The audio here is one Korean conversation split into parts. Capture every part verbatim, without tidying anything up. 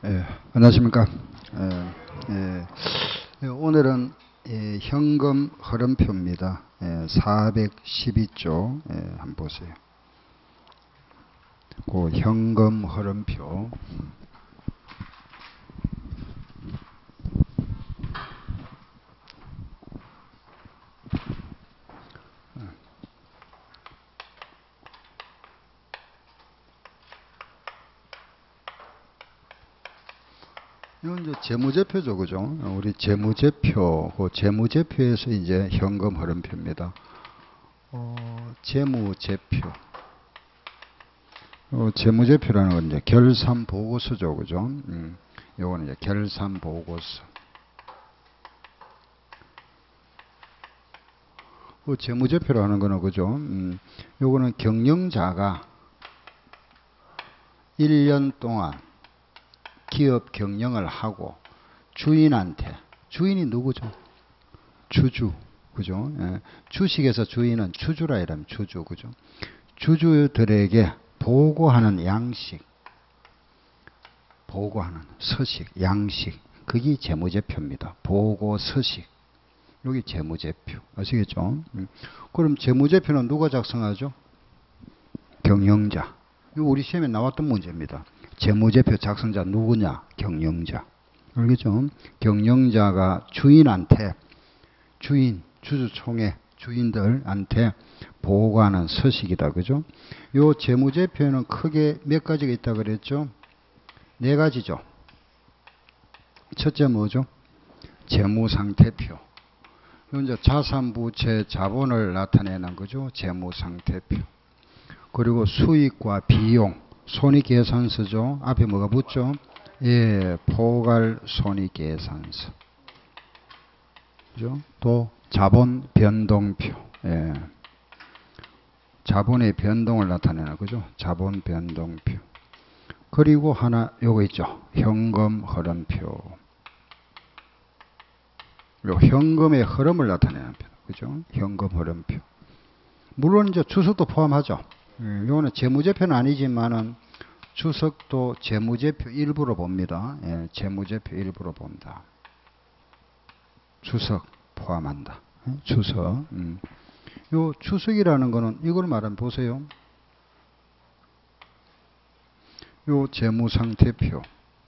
예, 안녕하십니까. 예, 예, 오늘은 예, 현금 흐름표입니다. 예, 사백십이 쪽 예, 한번 보세요. 그 현금 흐름표. 이건 이제 재무제표죠, 그죠? 우리 재무제표, 그 재무제표에서 이제 현금 흐름표입니다. 어, 재무제표. 어, 재무제표라는 건 이제 결산보고서죠, 그죠? 음, 요거는 이제 결산보고서. 그 재무제표라는 거는, 그죠? 음, 요거는 경영자가 일 년 동안 기업 경영을 하고 주인한테, 주인이 누구죠? 주주, 그죠? 예. 주식에서 주인은 주주라 이러면 주주, 그죠? 주주들에게 보고하는 양식, 보고하는 서식, 양식, 그게 재무제표입니다. 보고 서식, 여기 재무제표, 아시겠죠? 음. 그럼 재무제표는 누가 작성하죠? 경영자. 이거 우리 시험에 나왔던 문제입니다. 재무제표 작성자 누구냐? 경영자. 알겠죠? 경영자가 주인한테, 주인, 주주총회 주인들한테 보고하는 서식이다. 그죠? 요 재무제표는 크게 몇 가지가 있다 그랬죠? 네 가지죠. 첫째 뭐죠? 재무상태표. 요 이제 자산부채 자본을 나타내는 거죠. 재무상태표. 그리고 수익과 비용, 손익계산서죠. 앞에 뭐가 붙죠? 예, 포괄 손익계산서. 그죠? 또 자본 변동표. 예. 자본의 변동을 나타내는 거죠. 자본 변동표. 그리고 하나 요거 있죠. 현금 흐름표. 요 현금의 흐름을 나타내는 표. 그죠? 현금 흐름표. 물론 이제 주석도 포함하죠. 이거는 재무제표는 아니지만은 주석도 재무제표 일부로 봅니다. 예, 재무제표 일부로 본다. 주석 포함한다. 예, 주석. 음. 요 주석이라는 거는 이걸 말하면 보세요. 요 재무상태표.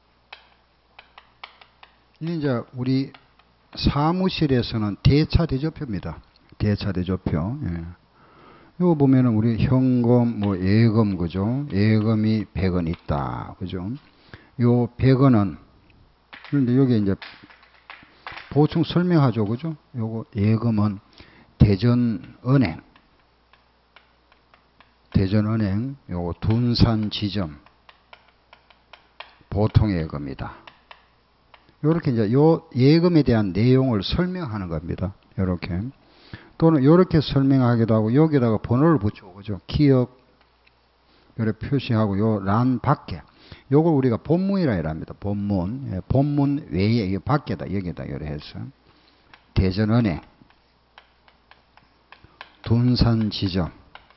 이제 우리 사무실에서는 대차대조표입니다. 대차대조표. 예. 이거 보면은 우리 현금, 뭐 예금, 그죠? 예금이 백 원 있다. 그죠? 요 백 원은, 그런데 여기 이제 보충 설명하죠. 그죠? 요거 예금은 대전은행, 대전은행, 요거 둔산지점, 보통예금이다. 요렇게 이제 요 예금에 대한 내용을 설명하는 겁니다. 요렇게. 또는 이렇게 설명하기도 하고 여기다가 번호를 붙이고, 그죠? 기억 이렇게 표시하고 요 란 밖에 요걸 우리가 본문이라 합니다. 본문. 예, 본문 외에 이 밖에다 여기다 이렇게 해서 대전은행, 둔산지점,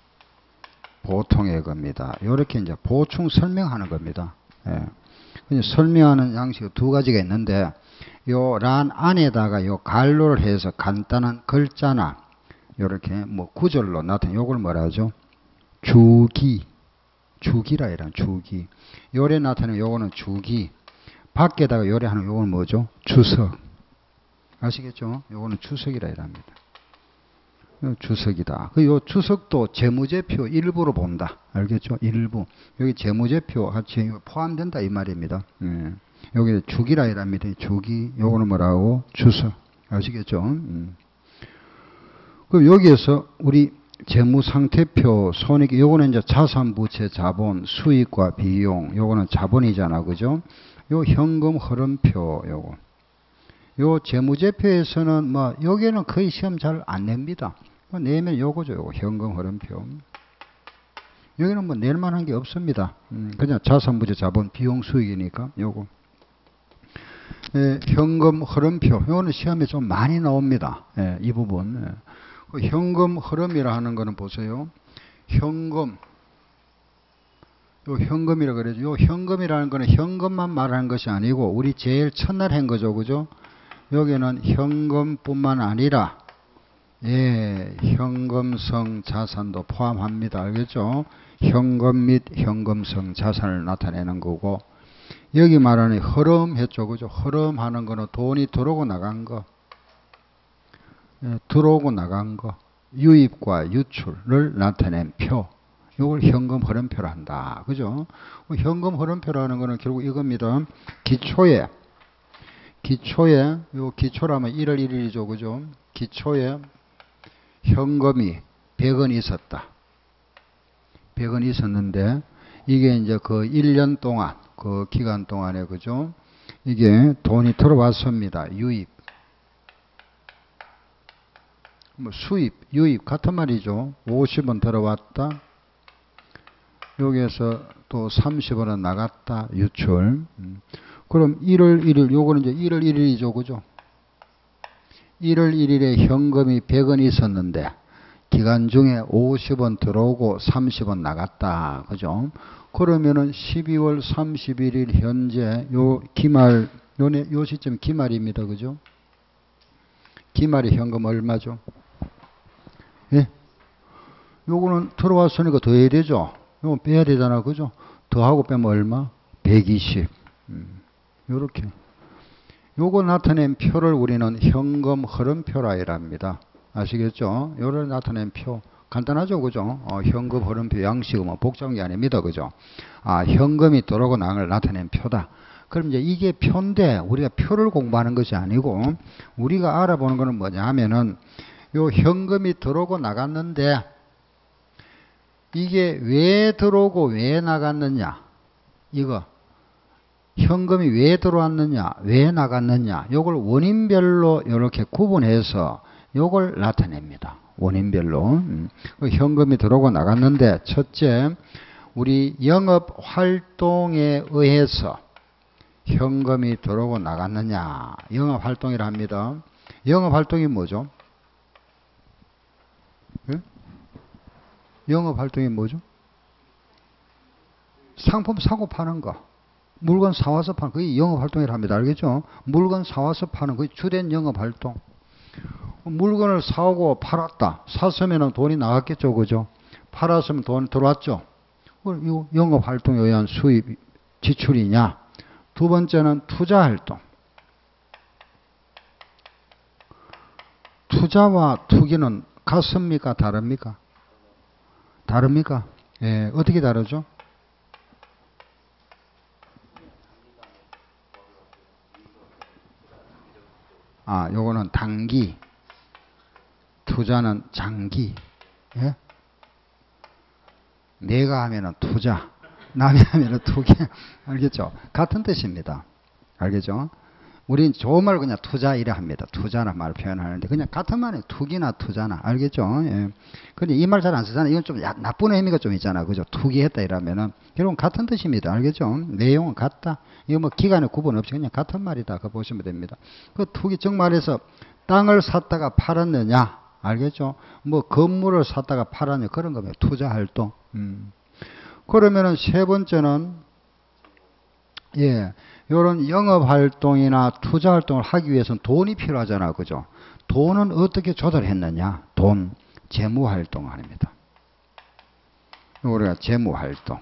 보통예금이다. 이렇게 이제 보충 설명하는 겁니다. 예. 설명하는 양식이 두 가지가 있는데 요 란 안에다가 요 갈로를 해서 간단한 글자나 요렇게 뭐 구절로 나타내 요걸 뭐라 하죠? 주기. 주기라 이런 주기. 요래 나타내는 요거는 주기. 밖에다가 요래 하는 요거는 뭐죠? 주석. 아시겠죠? 요거는 주석이라 이랍니다. 주석이다. 그 요 주석도 재무제표 일부로 본다. 알겠죠? 일부. 여기 재무제표 같이 포함된다 이 말입니다. 예. 여기 주기라 이랍니다. 주기. 요거는 뭐라고? 주석. 아시겠죠? 음. 그럼 여기에서 우리 재무상태표, 손익, 요거는 이제 자산부채 자본, 수익과 비용, 요거는 자본이잖아. 그죠? 요 현금 흐름표, 요거. 요 재무제표에서는 뭐, 여기에는 거의 시험 잘 안 냅니다. 내면 요거죠. 요거 현금 흐름표. 여기는 뭐 낼만한 게 없습니다. 음, 그냥 자산부채 자본, 비용, 수익이니까 요거. 예, 현금 흐름표. 요거는 시험에 좀 많이 나옵니다. 예, 이 부분. 예. 그 현금 흐름이라 하는 거는 보세요. 현금, 요 현금이라 그러죠. 요 현금이라는 거는 현금만 말하는 것이 아니고 우리 제일 첫날 한 거죠. 그죠? 여기는 현금뿐만 아니라 예, 현금성 자산도 포함합니다. 알겠죠? 현금 및 현금성 자산을 나타내는 거고 여기 말하는 흐름 했죠. 그죠? 흐름하는 거는 돈이 들어오고 나간 거. 예, 들어오고 나간 거. 유입과 유출을 나타낸 표. 이걸 현금 흐름표로 한다. 그죠? 현금 흐름표라는 거는 결국 이겁니다. 기초에, 기초에, 요 기초라면 일월 일일이죠. 그죠? 기초에 현금이 백 원 있었다. 백 원 있었는데, 이게 이제 그 일 년 동안, 그 기간 동안에, 그죠? 이게 돈이 들어왔습니다. 유입. 뭐 수입, 유입, 같은 말이죠. 오십 원 들어왔다. 여기에서 또 삼십 원은 나갔다. 유출. 음. 그럼 일월 일일, 요거는 이제 일월 일일이죠. 그죠? 일월 일일에 현금이 백 원 있었는데, 기간 중에 오십 원 들어오고 삼십 원 나갔다. 그죠? 그러면은 십이월 삼십일일 현재 요 기말, 요, 요 시점 기말입니다. 그죠? 기말의 현금 얼마죠? 예? 요거는 들어왔으니까 더 해야 되죠? 요거 빼야 되잖아. 그죠? 더하고 빼면 얼마? 백이십. 음, 요렇게. 요거 나타낸 표를 우리는 현금 흐름표라 이랍니다. 아시겠죠? 요를 나타낸 표. 간단하죠? 그죠? 어, 현금 흐름표 양식은 뭐 복잡한 게 아닙니다. 그죠? 아, 현금이 들어오고 나간 걸 나타낸 표다. 그럼 이제 이게 표인데 우리가 표를 공부하는 것이 아니고 우리가 알아보는 거는 뭐냐 하면은 요 현금이 들어오고 나갔는데 이게 왜 들어오고 왜 나갔느냐. 이거. 현금이 왜 들어왔느냐, 왜 나갔느냐, 요걸 원인별로 이렇게 구분해서 요걸 나타냅니다. 원인별로. 음. 현금이 들어오고 나갔는데, 첫째, 우리 영업 활동에 의해서 현금이 들어오고 나갔느냐, 영업 활동이라 합니다. 영업 활동이 뭐죠? 예? 영업 활동이 뭐죠? 상품 사고 파는 거. 물건 사와서 파는, 그게 영업활동이라 합니다. 알겠죠? 물건 사와서 파는, 그게 주된 영업활동. 물건을 사오고 팔았다. 샀으면 돈이 나갔겠죠. 그죠? 팔았으면 돈 들어왔죠. 이 영업활동에 의한 수입, 지출이냐. 두 번째는 투자활동. 투자와 투기는 같습니까? 다릅니까? 다릅니까? 예, 어떻게 다르죠? 아, 요거는 단기, 투자는 장기. 예? 내가 하면은 투자, 남이 하면은 투기. 알겠죠? 같은 뜻입니다. 알겠죠? 우린 좋은 말 그냥 투자 이래 합니다. 투자나 말 표현하는데 그냥 같은 말이에요. 투기나 투자나. 알겠죠? 예. 근데 이 말 잘 안 쓰잖아요. 이건 좀 야, 나쁜 의미가 좀 있잖아. 그죠? 투기했다 이러면은 결국은 같은 뜻입니다. 알겠죠? 내용은 같다. 이거 뭐 기간의 구분 없이 그냥 같은 말이다. 그거 보시면 됩니다. 그 투기 즉 말해서 땅을 샀다가 팔았느냐. 알겠죠? 뭐 건물을 샀다가 팔았느냐. 그런 겁니다. 투자 활동. 음. 그러면은 세 번째는 예. 이런 영업활동이나 투자활동을 하기 위해서는 돈이 필요하잖아. 그죠? 돈은 어떻게 조달했느냐? 돈, 재무활동을 합니다. 우리가 재무활동.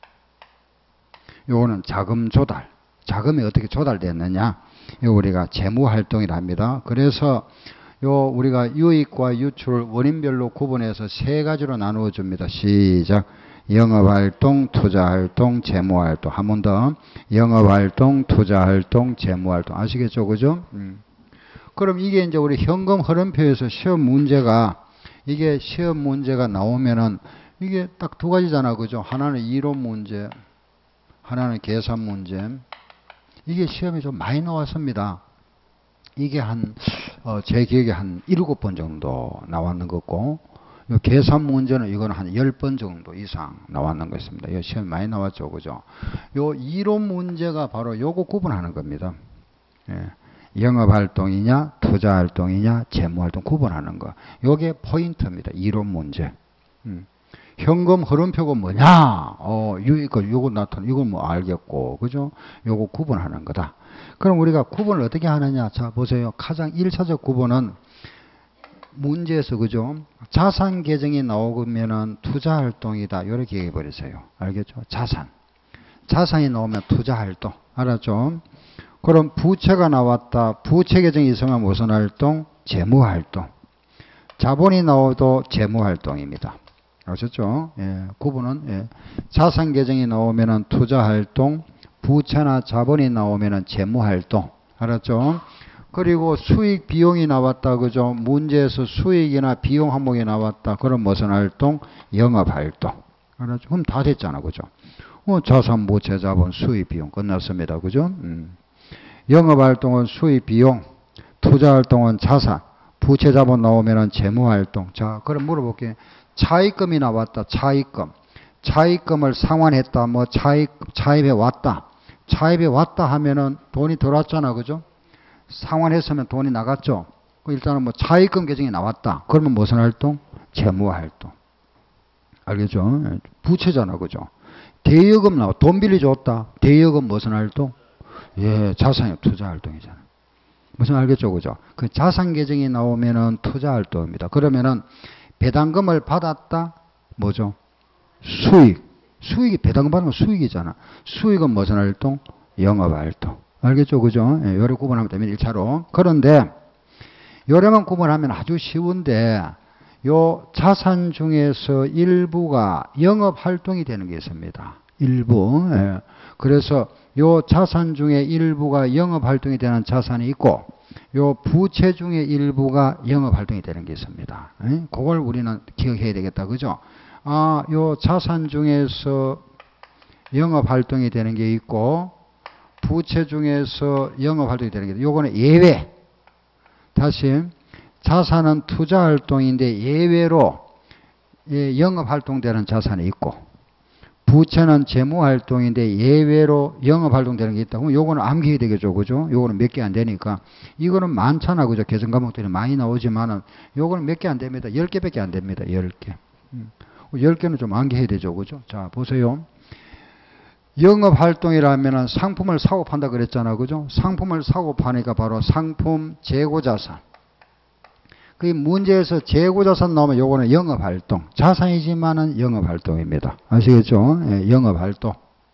요거는 자금 조달. 자금이 어떻게 조달됐느냐? 요 우리가 재무활동이라 합니다. 그래서 요 우리가 유익과 유출을 원인별로 구분해서 세 가지로 나누어 줍니다. 시작. 영업활동, 투자활동, 재무활동. 한 번 더. 영업활동, 투자활동, 재무활동. 아시겠죠? 그죠? 음. 그럼 이게 이제 우리 현금 흐름표에서 시험 문제가, 이게 시험 문제가 나오면은 이게 딱 두 가지잖아. 그죠? 하나는 이론 문제, 하나는 계산 문제. 이게 시험에 좀 많이 나왔습니다. 이게 한, 어, 제 기억에 한 일곱 번 정도 나왔는 것 같고, 요 계산 문제는 이거는 한 열 번 정도 이상 나왔는 것입니다. 이 시험이 많이 나왔죠. 그죠? 요 이론 문제가 바로 요거 구분하는 겁니다. 예. 영업활동이냐, 투자활동이냐, 재무활동 구분하는 거. 요게 포인트입니다. 이론 문제. 음. 현금 흐름표가 뭐냐? 어, 이거, 요거 나타나, 이건 뭐 알겠고, 그죠? 요거 구분하는 거다. 그럼 우리가 구분을 어떻게 하느냐? 자, 보세요. 가장 일 차적 구분은 문제에서, 그죠? 자산 계정이 나오면은 투자 활동이다. 이렇게 얘기해 버리세요. 알겠죠? 자산. 자산이 나오면 투자 활동. 알았죠? 그럼 부채가 나왔다. 부채 계정이 있으면 무슨 활동? 재무 활동. 자본이 나오도 재무 활동입니다. 아셨죠? 예, 구분은, 예. 자산 계정이 나오면은 투자 활동, 부채나 자본이 나오면은 재무 활동. 알았죠? 그리고 수익 비용이 나왔다. 그죠? 문제에서 수익이나 비용 항목이 나왔다. 그럼 무슨 활동? 영업 활동. 알았죠? 그럼 다 됐잖아. 그죠? 어, 자산, 부채, 자본, 수익 비용 끝났습니다. 그죠? 음. 영업 활동은 수익 비용, 투자 활동은 자산, 부채 자본 나오면은 재무 활동. 자, 그럼 물어볼게요. 차입금이 나왔다. 차입금. 차입금을 상환했다. 뭐 차입, 차입해 왔다. 차입해 왔다 하면은 돈이 들어왔잖아. 그죠? 상환했으면 돈이 나갔죠. 일단은 뭐 차입금 계정이 나왔다. 그러면 무슨 활동? 재무 활동. 알겠죠? 부채잖아. 그죠? 대여금 나와. 돈 빌려줬다. 대여금 무슨 활동? 예, 자산의 투자 활동이잖아. 무슨 알겠죠? 그죠? 그 자산 계정이 나오면은 투자 활동입니다. 그러면은 배당금을 받았다? 뭐죠? 수익. 수익이, 배당금 받으면 수익이잖아. 수익은 무슨 활동? 영업 활동. 알겠죠? 그죠? 예, 요래 구분하면 됩니다. 일 차로. 그런데, 요래만 구분하면 아주 쉬운데, 요 자산 중에서 일부가 영업 활동이 되는 게 있습니다. 일부. 예. 그래서 요 자산 중에 일부가 영업 활동이 되는 자산이 있고, 요 부채 중에 일부가 영업 활동이 되는 게 있습니다. 예? 그걸 우리는 기억해야 되겠다. 그죠? 아, 요 자산 중에서 영업 활동이 되는 게 있고, 부채 중에서 영업 활동이 되는 게 있고, 요거는 예외. 다시, 자산은 투자 활동인데 예외로 예, 영업 활동되는 자산이 있고, 부채는 재무 활동인데 예외로 영업 활동되는 게 있다. 그럼 요거는 암기해야 되겠죠. 그죠? 요거는 몇 개 안 되니까. 이거는 많잖아. 그죠? 개정 과목들이 많이 나오지만은 요거는 몇 개 안 됩니다. 열 개밖에 안 됩니다. 열 개. 음. 열 개는 좀 암기해야 되죠. 그죠? 자, 보세요. 영업 활동이라면은 상품을 사고 판다 그랬잖아. 그죠? 상품을 사고 파니까 바로 상품 재고 자산. 그 문제에서 재고 자산 나오면 요거는 영업 활동. 자산이지만은 영업 활동입니다. 아시겠죠? 예, 영업 활동.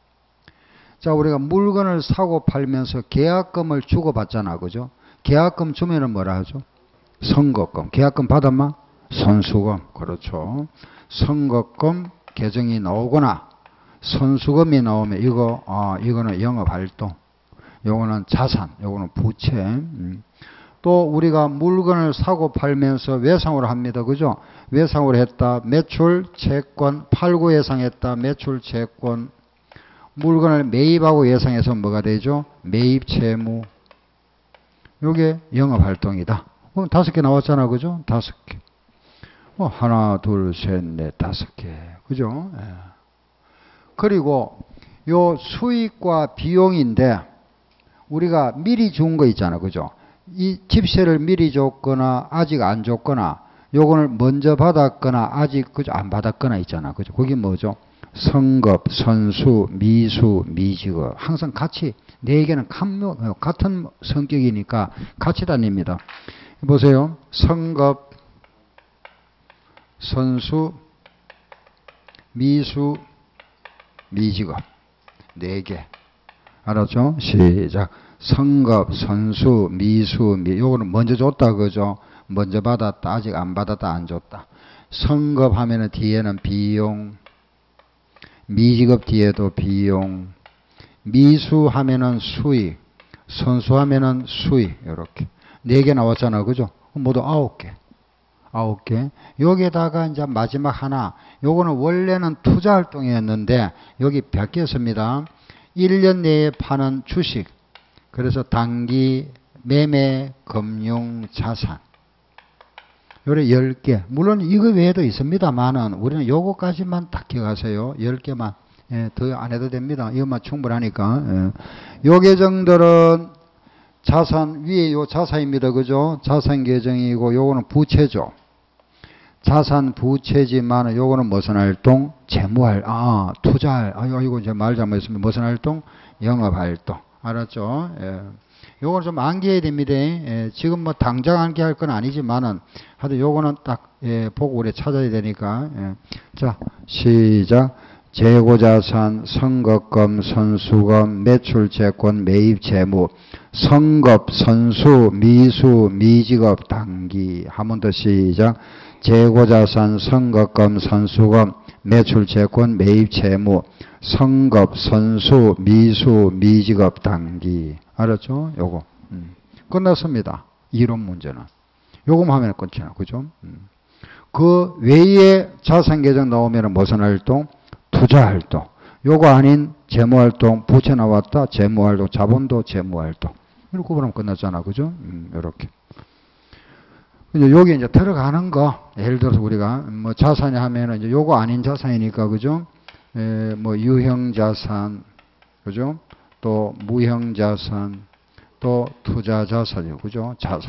자, 우리가 물건을 사고 팔면서 계약금을 주고 받잖아. 그죠? 계약금 주면은 뭐라 하죠? 선거금. 계약금 받았마? 선수금. 그렇죠. 선거금 계정이 나오거나 선수금이 나오면 이거, 아, 이거는 영업 활동. 요거는 자산. 요거는 부채. 음. 또 우리가 물건을 사고 팔면서 외상으로 합니다. 그죠? 외상으로 했다. 매출, 채권, 팔고 예상했다. 매출, 채권. 물건을 매입하고 예상해서 뭐가 되죠? 매입 채무. 요게 영업활동이다. 그럼 다섯 개 나왔잖아. 그죠? 다섯 개. 뭐 하나, 둘, 셋, 넷, 다섯 개. 그죠? 예. 그리고 요 수익과 비용인데 우리가 미리 준 거 있잖아. 그죠? 이 집세를 미리 줬거나 아직 안 줬거나 요거를 먼저 받았거나 아직 그죠? 안 받았거나 있잖아. 그죠? 그게 뭐죠? 성급, 선수, 미수, 미지급. 항상 같이 네 개는 같은 성격이니까 같이 다닙니다. 보세요. 성급, 선수, 미수, 미지급. 네 개. 알았죠? 시작. 성급, 선수, 미수, 미, 요거는 먼저 줬다, 그죠? 먼저 받았다, 아직 안 받았다, 안 줬다. 성급 하면은 뒤에는 비용, 미지급 뒤에도 비용, 미수 하면은 수익, 선수 하면은 수익, 요렇게. 네 개 나왔잖아, 그죠? 모두 아홉 개. 아홉 개. 여기에다가 이제 마지막 하나, 요거는 원래는 투자 활동이었는데, 여기 바뀌었습니다. 일 년 내에 파는 주식. 그래서 단기, 매매, 금융, 자산. 요래 열 개. 물론 이거 외에도 있습니다만은 우리는 요거까지만 딱 기억하세요. 열 개만. 예, 더 안 해도 됩니다. 이것만 충분하니까. 예. 요 계정들은 자산, 위에 요 자산입니다. 그죠? 자산 계정이고 요거는 부채죠. 자산 부채지만 요거는 무슨 활동? 재무활, 아, 투자할, 아이고, 아이고, 이제 말 잘못했습니다. 무슨 활동? 영업활동. 알았죠? 예. 요거는 좀 암기해야 됩니다. 예. 지금 뭐 당장 암기할 건 아니지만은, 하여튼 요거는 딱, 예, 보고 우리 찾아야 되니까. 예. 자, 시작. 재고자산, 선급금, 선수금, 매출채권, 매입재무, 선급, 선수, 미수, 미지급, 당기. 한 번 더 시작. 재고자산, 선급금, 선수금, 매출채권, 매입채무, 선급, 선수, 미수, 미지급, 당기. 알았죠? 요거. 음. 끝났습니다. 이론 문제는. 요거만 하면 끝이야. 그죠? 음. 그 외에 자산계정 나오면 무슨 활동? 투자활동. 요거 아닌 재무활동, 부채 나왔다. 재무활동, 자본도 재무활동. 이렇게 구분하면 끝났잖아. 그죠? 음, 요렇게. 이제 여기 이제 들어가는 거. 예를 들어서 우리가 뭐 자산이 하면은 이제 요거 아닌 자산이니까, 그죠? 에, 뭐 유형자산, 그죠? 또 무형자산, 또 투자자산이요. 그죠? 자산.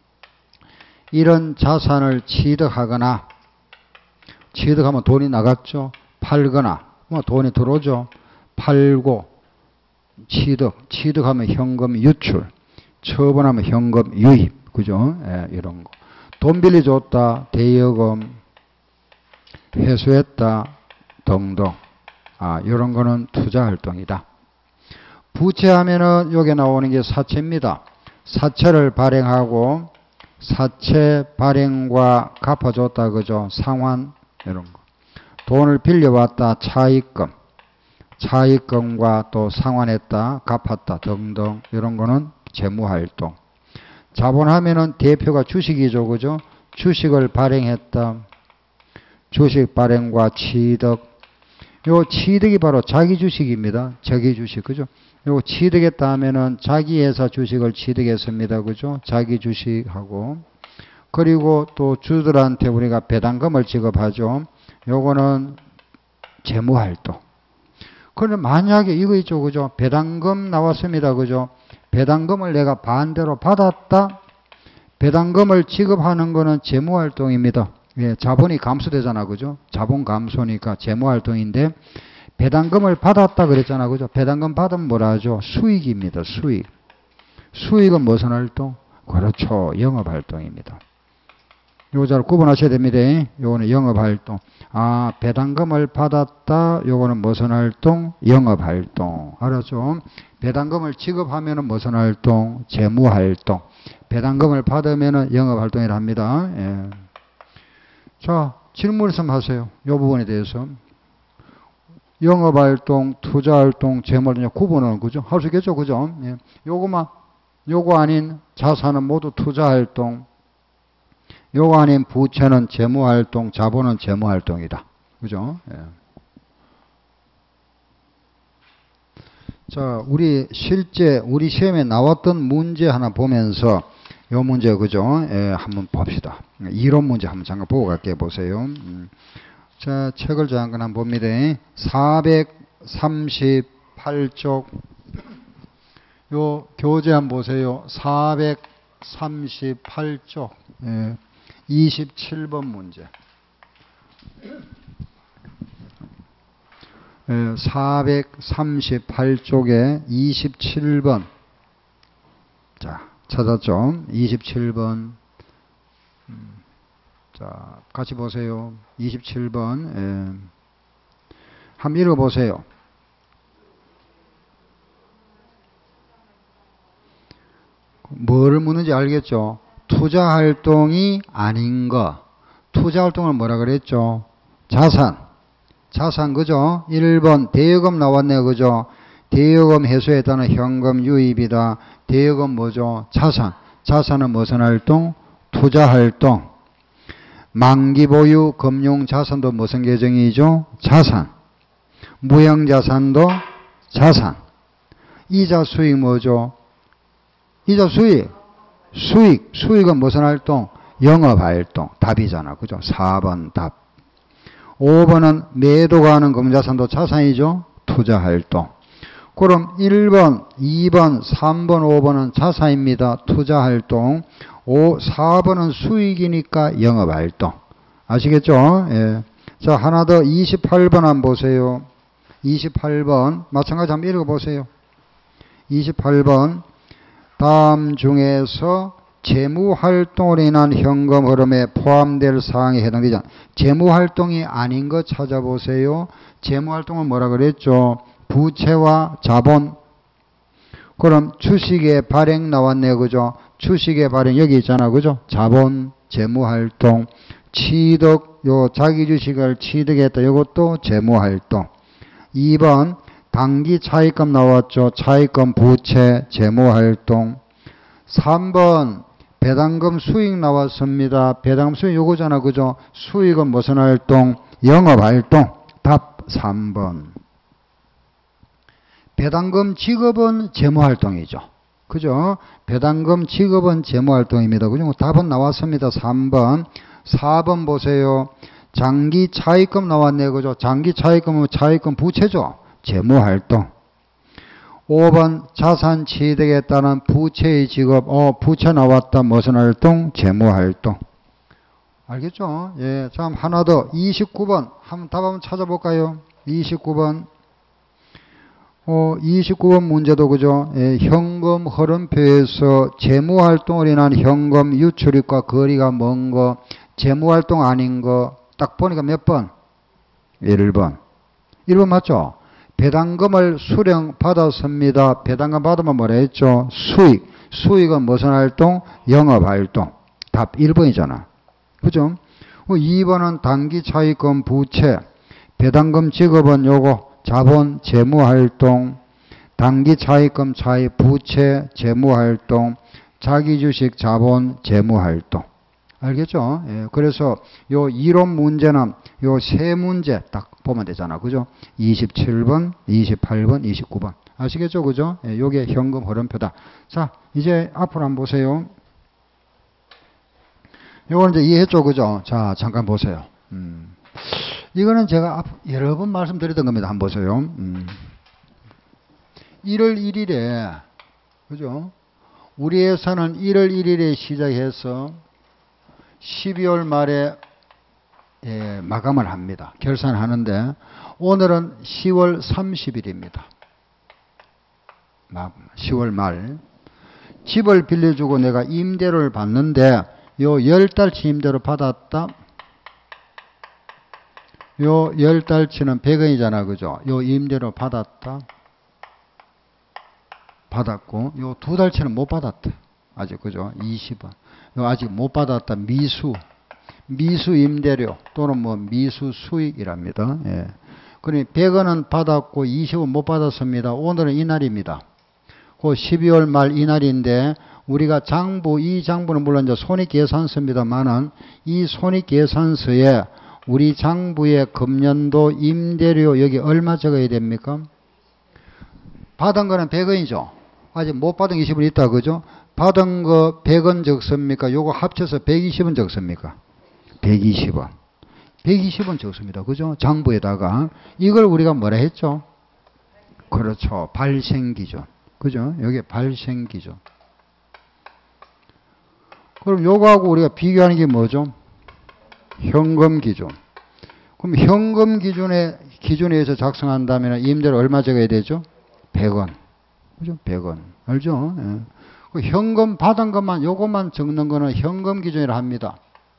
이런 자산을 취득하거나, 취득하면 돈이 나갔죠? 팔거나, 뭐 돈이 들어오죠? 팔고, 취득, 취득하면 현금 유출, 처분하면 현금 유입, 그죠? 예, 이런 거. 돈 빌려줬다, 대여금, 회수했다, 등등. 아, 이런 거는 투자 활동이다. 부채하면은 여기 나오는 게 사채입니다. 사채를 발행하고, 사채 발행과 갚아줬다, 그죠? 상환, 이런 거. 돈을 빌려왔다, 차입금. 차입금과 또 상환했다, 갚았다, 등등. 이런 거는 재무활동. 자본하면은 대표가 주식이죠, 그죠? 주식을 발행했다. 주식 발행과 취득. 요 취득이 바로 자기 주식입니다. 자기 주식, 그죠? 요 취득했다 하면은 자기 회사 주식을 취득했습니다, 그죠? 자기 주식하고. 그리고 또 주들한테 우리가 배당금을 지급하죠. 요거는 재무활동. 그런데 만약에 이거 있죠, 그죠? 배당금 나왔습니다, 그죠? 배당금을 내가 반대로 받았다. 배당금을 지급하는 거는 재무활동입니다. 예, 자본이 감소되잖아, 그죠? 자본 감소니까 재무활동인데, 배당금을 받았다 그랬잖아, 그죠? 배당금 받으면 뭐라 하죠? 수익입니다, 수익. 수익은 무슨 활동? 그렇죠, 영업활동입니다. 요거 잘 구분하셔야 됩니다. 요거는 영업활동. 아, 배당금을 받았다. 요거는 무슨 활동? 영업활동. 알았죠? 배당금을 지급하면은 무슨 활동? 재무활동. 배당금을 받으면은 영업활동이라 합니다. 예. 자, 질문 있으면 하세요. 요 부분에 대해서. 영업활동, 투자활동, 재무활동, 구분은, 그죠? 할 수 있겠죠? 그죠? 예. 요거만, 요거 아닌 자산은 모두 투자활동. 요거 아닌 부채는 재무활동, 자본은 재무활동이다. 그죠? 예. 자, 우리 실제, 우리 시험에 나왔던 문제 하나 보면서 요 문제, 그죠? 예, 한번 봅시다. 이론 문제 한번 잠깐 보고 갈게요. 보세요. 음. 자, 책을 잠깐 한번 봅니다. 사백삼십팔 쪽. 요 교재 한번 보세요. 사백삼십팔 쪽. 예. 이십칠 번 문제. 예, 사백삼십팔 쪽에 이십칠 번. 자, 찾았죠? 이십칠 번. 음, 자, 같이 보세요. 이십칠 번. 예. 한번 읽어보세요. 뭐를 묻는지 알겠죠? 투자활동이 아닌 거. 투자활동을 뭐라 그랬죠? 자산. 자산, 그죠? 일 번 대여금 나왔네요, 그죠? 대여금 해소에 따른 현금 유입이다. 대여금 뭐죠? 자산. 자산은 무슨 활동? 투자활동. 만기보유 금융자산도 무슨 계정이죠? 자산. 무형자산도 자산. 이자 수익 뭐죠? 이자 수익. 수익. 수익은 무슨 활동? 영업활동. 답이잖아. 그죠? 사 번 답. 오 번은 매도가 하는 금자산도 자산이죠? 투자활동. 그럼 일 번, 이 번, 삼 번, 오 번은 자산입니다. 투자활동. 오, 사 번은 수익이니까 영업활동. 아시겠죠? 예. 자, 하나 더 이십팔 번 한번 보세요. 이십팔 번 마찬가지 한번 읽어보세요. 이십팔 번 다음 중에서 재무활동으로 인한 현금 흐름에 포함될 사항에 해당되지 않 재무활동이 아닌 것 찾아보세요. 재무활동은 뭐라 그랬죠? 부채와 자본. 그럼 주식의 발행 나왔네요. 그죠? 주식의 발행 여기 있잖아. 그죠? 자본, 재무활동, 취득, 요 자기 주식을 취득했다. 이것도 재무활동. 이 번 당기 차익금 나왔죠. 차익금, 부채, 재무활동. 삼 번 배당금 수익 나왔습니다. 배당금 수익 요거잖아. 그죠? 수익은 무슨 활동? 영업활동. 답 삼 번. 배당금 지급은 재무활동이죠. 그죠? 배당금 지급은 재무활동입니다. 그죠? 답은 나왔습니다. 삼 번. 사 번 보세요. 장기 차익금 나왔네요. 그죠? 장기 차익금은 차익금 부채죠. 재무활동. 오 번 자산 취득에 따른 부채의 지급. 어, 부채 나왔다. 무슨 활동? 재무활동. 알겠죠? 예. 자, 하나 더. 이십구 번. 한번 답 한번 찾아볼까요? 이십구 번. 어, 이십구 번 문제도 그죠? 예, 현금 흐름표에서 재무활동을 인한 현금 유출입과 거리가 먼 거, 재무활동 아닌 거, 딱 보니까 몇 번? 일 번. 일 번 맞죠? 배당금을 수령 받았습니다. 배당금 받으면 뭐라 했죠? 수익. 수익은 무슨 활동? 영업활동. 답 일 번이잖아. 그죠? 이 번은 당기차익금 부채. 배당금 지급은 요거 자본, 재무활동. 당기차익금 차익, 부채, 재무활동. 자기주식, 자본, 재무활동. 알겠죠? 예, 그래서 요 이론 문제는 요 세 문제 딱 보면 되잖아. 그죠? 이십칠 번, 이십팔 번, 이십구 번. 아시겠죠? 그죠? 예, 요게 현금 흐름표다. 자, 이제 앞으로 한번 보세요. 요거는 이제 이해했죠? 그죠? 자, 잠깐 보세요. 음. 이거는 제가 앞, 여러 번 말씀드렸던 겁니다. 한번 보세요. 음. 일월 일 일에, 그죠? 우리 회사는 일월 일 일에 시작해서 십이월 말에 예, 마감을 합니다. 결산하는데 오늘은 시월 삼십일입니다. 시월 말. 집을 빌려주고 내가 임대료를 받는데 요 열 달치 임대료 받았다. 요 열 달치는 백 원이잖아. 그죠? 요 임대료 받았다. 받았고 요 두 달치는 못 받았다. 아직 그죠? 이십 원. 요 아직 못 받았다. 미수. 미수 임대료 또는 뭐 미수 수익이랍니다. 예. 그러니 백 원은 받았고 이십 원 못 받았습니다. 오늘은 이날입니다. 그 십이월 말 이날인데 우리가 장부, 이 장부는 물론 이제 손익계산서입니다만은 이 손익계산서에 우리 장부의 금년도 임대료 여기 얼마 적어야 됩니까? 받은 거는 백 원이죠. 아직 못 받은 이십 원 있다. 그죠? 받은 거 백 원 적습니까? 요거 합쳐서 백이십 원 적습니까? 백이십 원. 백이십 원 적습니다. 그죠? 장부에다가. 이걸 우리가 뭐라 했죠? 그렇죠. 발생기준. 그죠? 여기 발생기준. 그럼 요거하고 우리가 비교하는 게 뭐죠? 현금 기준. 그럼 현금 기준에, 기준에 의해서 작성한다면 임대료 얼마 적어야 되죠? 백 원. 그죠? 백 원. 알죠? 예. 그 현금 받은 것만, 요것만 적는 거는 현금 기준이라 합니다.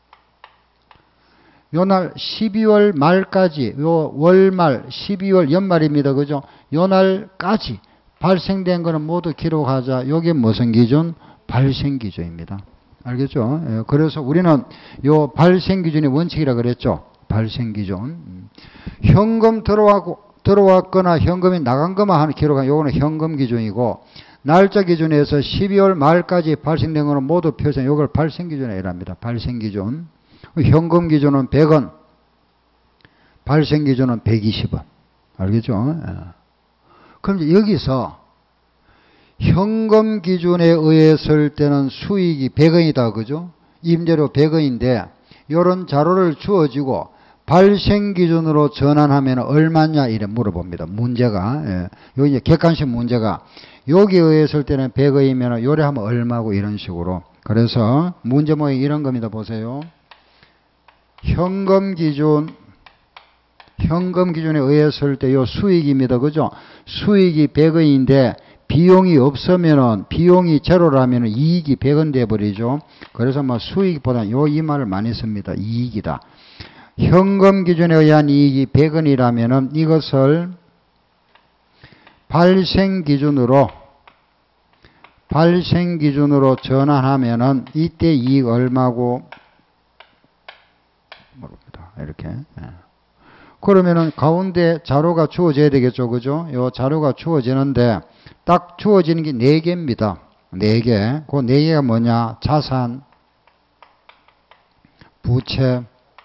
요날 십이월 말까지, 요 월말, 십이월 연말입니다. 그죠? 요날까지 발생된 거는 모두 기록하자. 요게 무슨 기준? 발생 기준입니다. 알겠죠? 예, 그래서 우리는 요 발생 기준이 원칙이라 그랬죠. 발생 기준. 현금 들어왔고, 들어왔거나 현금이 나간 것만 하는 기록한 요거는 현금 기준이고, 날짜 기준에서 십이월 말까지 발생된 거는 모두 표시한 요걸 발생 기준이라 합니다. 발생 기준. 현금 기준은 백 원. 발생 기준은 백이십 원. 알겠죠? 예. 그럼 이제 여기서 현금 기준에 의했을 때는 수익이 백 원이다. 그죠? 임대료 백 원인데 이런 자료를 주어지고 발생 기준으로 전환하면 얼마냐 이래 물어봅니다. 문제가. 예. 여기 이제 객관식 문제가 여기에 의했을 때는 백 원이면 요래 하면 얼마고 이런 식으로. 그래서 문제 모양이 이런 겁니다. 보세요. 현금 기준, 현금 기준에 의했을 때 요 수익입니다. 그죠? 수익이 백 원인데 비용이 없으면은, 비용이 제로라면 이익이 백 원 돼버리죠. 그래서 뭐 수익보다 요 이 말을 많이 씁니다. 이익이다. 현금 기준에 의한 이익이 백 원이라면은 이것을 발생 기준으로, 발생 기준으로 전환하면은 이때 이익 얼마고, 모릅니다. 이렇게. 예. 그러면은 가운데 자료가 주어져야 되겠죠. 그죠? 요 자료가 주어지는데 딱 주어지는 게 네 개입니다. 네 개. 그 네 개가 뭐냐? 자산, 부채,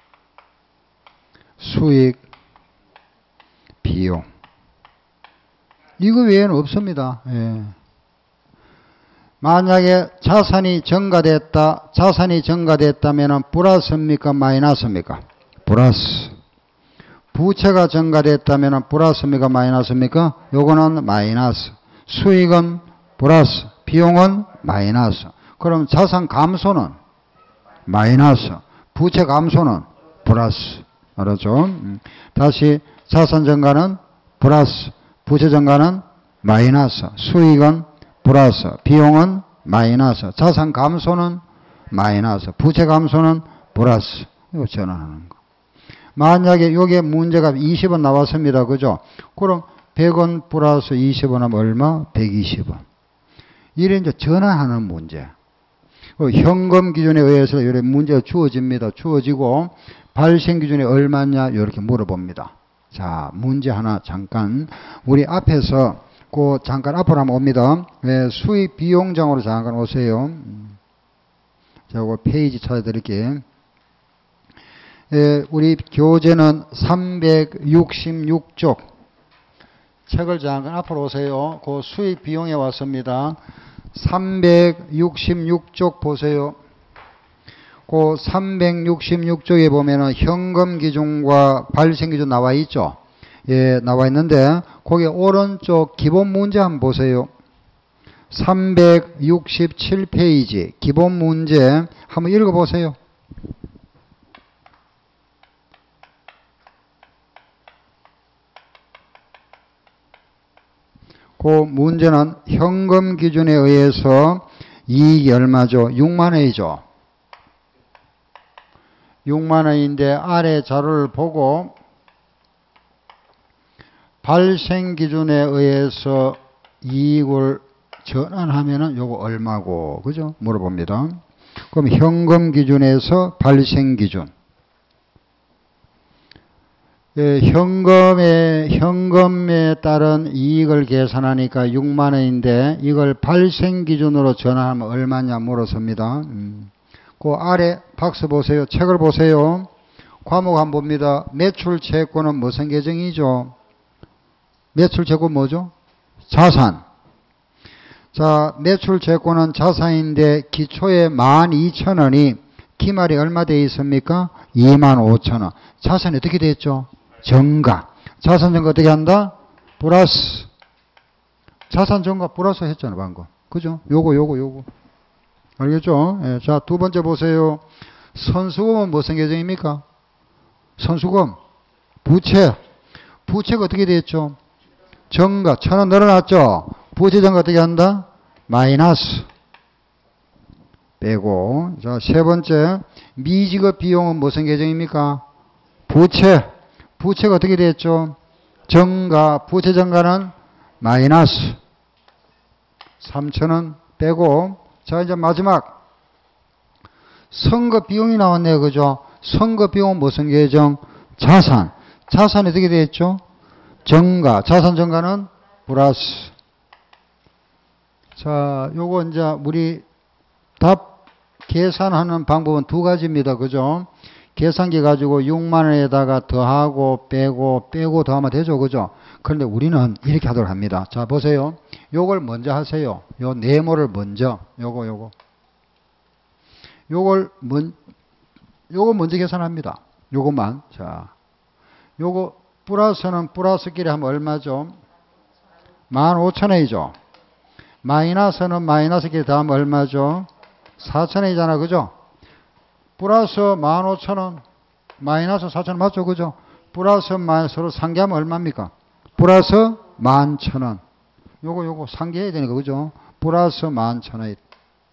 수익, 비용. 이거 외에는 없습니다. 예. 만약에 자산이 증가됐다, 자산이 증가됐다면 플러스입니까? 마이너스입니까? 플러스. 부채가 증가됐다면 플러스입니까? 마이너스입니까? 요거는 마이너스. 수익은 플러스. 비용은 마이너스. 그럼 자산 감소는 마이너스. 부채 감소는 플러스. 알았죠? 음. 다시 자산 증가는 플러스. 부채 증가는 마이너스. 수익은 플러스. 비용은 마이너스. 자산 감소는 마이너스. 부채 감소는 플러스. 이거 전환하는 거. 만약에 요게 문제가 이십 원 나왔습니다. 그죠? 그럼 백 원 플러스 이십 원 하면 얼마? 백이십 원. 이래 이제 전환하는 문제. 현금 기준에 의해서 이래 문제가 주어집니다. 주어지고 발생 기준이 얼마냐? 이렇게 물어봅니다. 자, 문제 하나 잠깐 우리 앞에서 그 잠깐 앞으로 한번 옵니다. 네, 수익 비용장으로 잠깐 오세요. 자, 그 페이지 찾아드릴게요. 예, 우리 교재는 삼백육십육 쪽. 책을 잠깐 앞으로 오세요. 그 수익 비용에 왔습니다. 삼백육십육 쪽 보세요. 그 삼백육십육 쪽에 보면은 현금 기준과 발생 기준 나와 있죠. 예, 나와 있는데 거기 오른쪽 기본 문제 한번 보세요. 삼백육십칠 페이지 기본 문제 한번 읽어 보세요. 그 문제는 현금 기준에 의해서 이익이 얼마죠? 육만 원이죠. 육만 원인데 아래 자료를 보고 발생 기준에 의해서 이익을 전환하면은 요거 얼마고, 그죠? 물어봅니다. 그럼 현금 기준에서 발생 기준. 예, 현금에, 현금에 따른 이익을 계산하니까 육만 원인데 이걸 발생 기준으로 전환하면 얼마냐 물었습니다. 음. 그 아래 박스 보세요. 책을 보세요. 과목 한번 봅니다. 매출 채권은 무슨 계정이죠? 매출 채권 뭐죠? 자산. 자, 매출 채권은 자산인데 기초에 만 이천 원이 기말이 얼마 되어 있습니까? 이만 오천 원. 자산이 어떻게 됐죠? 증가. 자산 증가 어떻게 한다? 플러스. 자산 증가 플러스 했잖아, 방금. 그죠? 요거, 요거, 요거. 알겠죠? 예, 자, 두 번째 보세요. 선수금은 무슨 계정입니까? 선수금. 부채. 부채가 어떻게 됐죠? 증가. 천 원 늘어났죠? 부채 증가 어떻게 한다? 마이너스. 빼고. 자, 세 번째. 미지급 비용은 무슨 계정입니까? 부채. 부채가 어떻게 됐죠? 증가. 부채 증가는 마이너스. 삼천 원 빼고. 자, 이제 마지막. 선거 비용이 나왔네요. 그죠? 선거 비용은 무슨 계정? 자산. 자산이 어떻게 됐죠? 증가. 자산 증가는 플러스. 자, 요거 이제 우리 답 계산하는 방법은 두 가지입니다. 그죠? 계산기 가지고 육만 원에다가 더하고 빼고 빼고 더하면 되죠. 그죠? 그런데 우리는 이렇게 하도록 합니다. 자, 보세요. 요걸 먼저 하세요. 요 네모를 먼저. 요거 요거. 요걸 먼 요거 먼저 계산합니다. 요것만. 자. 요거 플러스는 플러스끼리 하면 얼마죠? 만 오천 원이죠. 마이너스는 마이너스끼리 더하면 얼마죠? 사천 원이잖아. 그죠? 플러스 만 오천 원. 마이너스 사천 원 맞죠? 그죠? 플러스 마이너스로 상계하면 얼마입니까? 플러스 만 천 원. 요거 요거 상계해야 되니까 그죠? 플러스 만 천 원.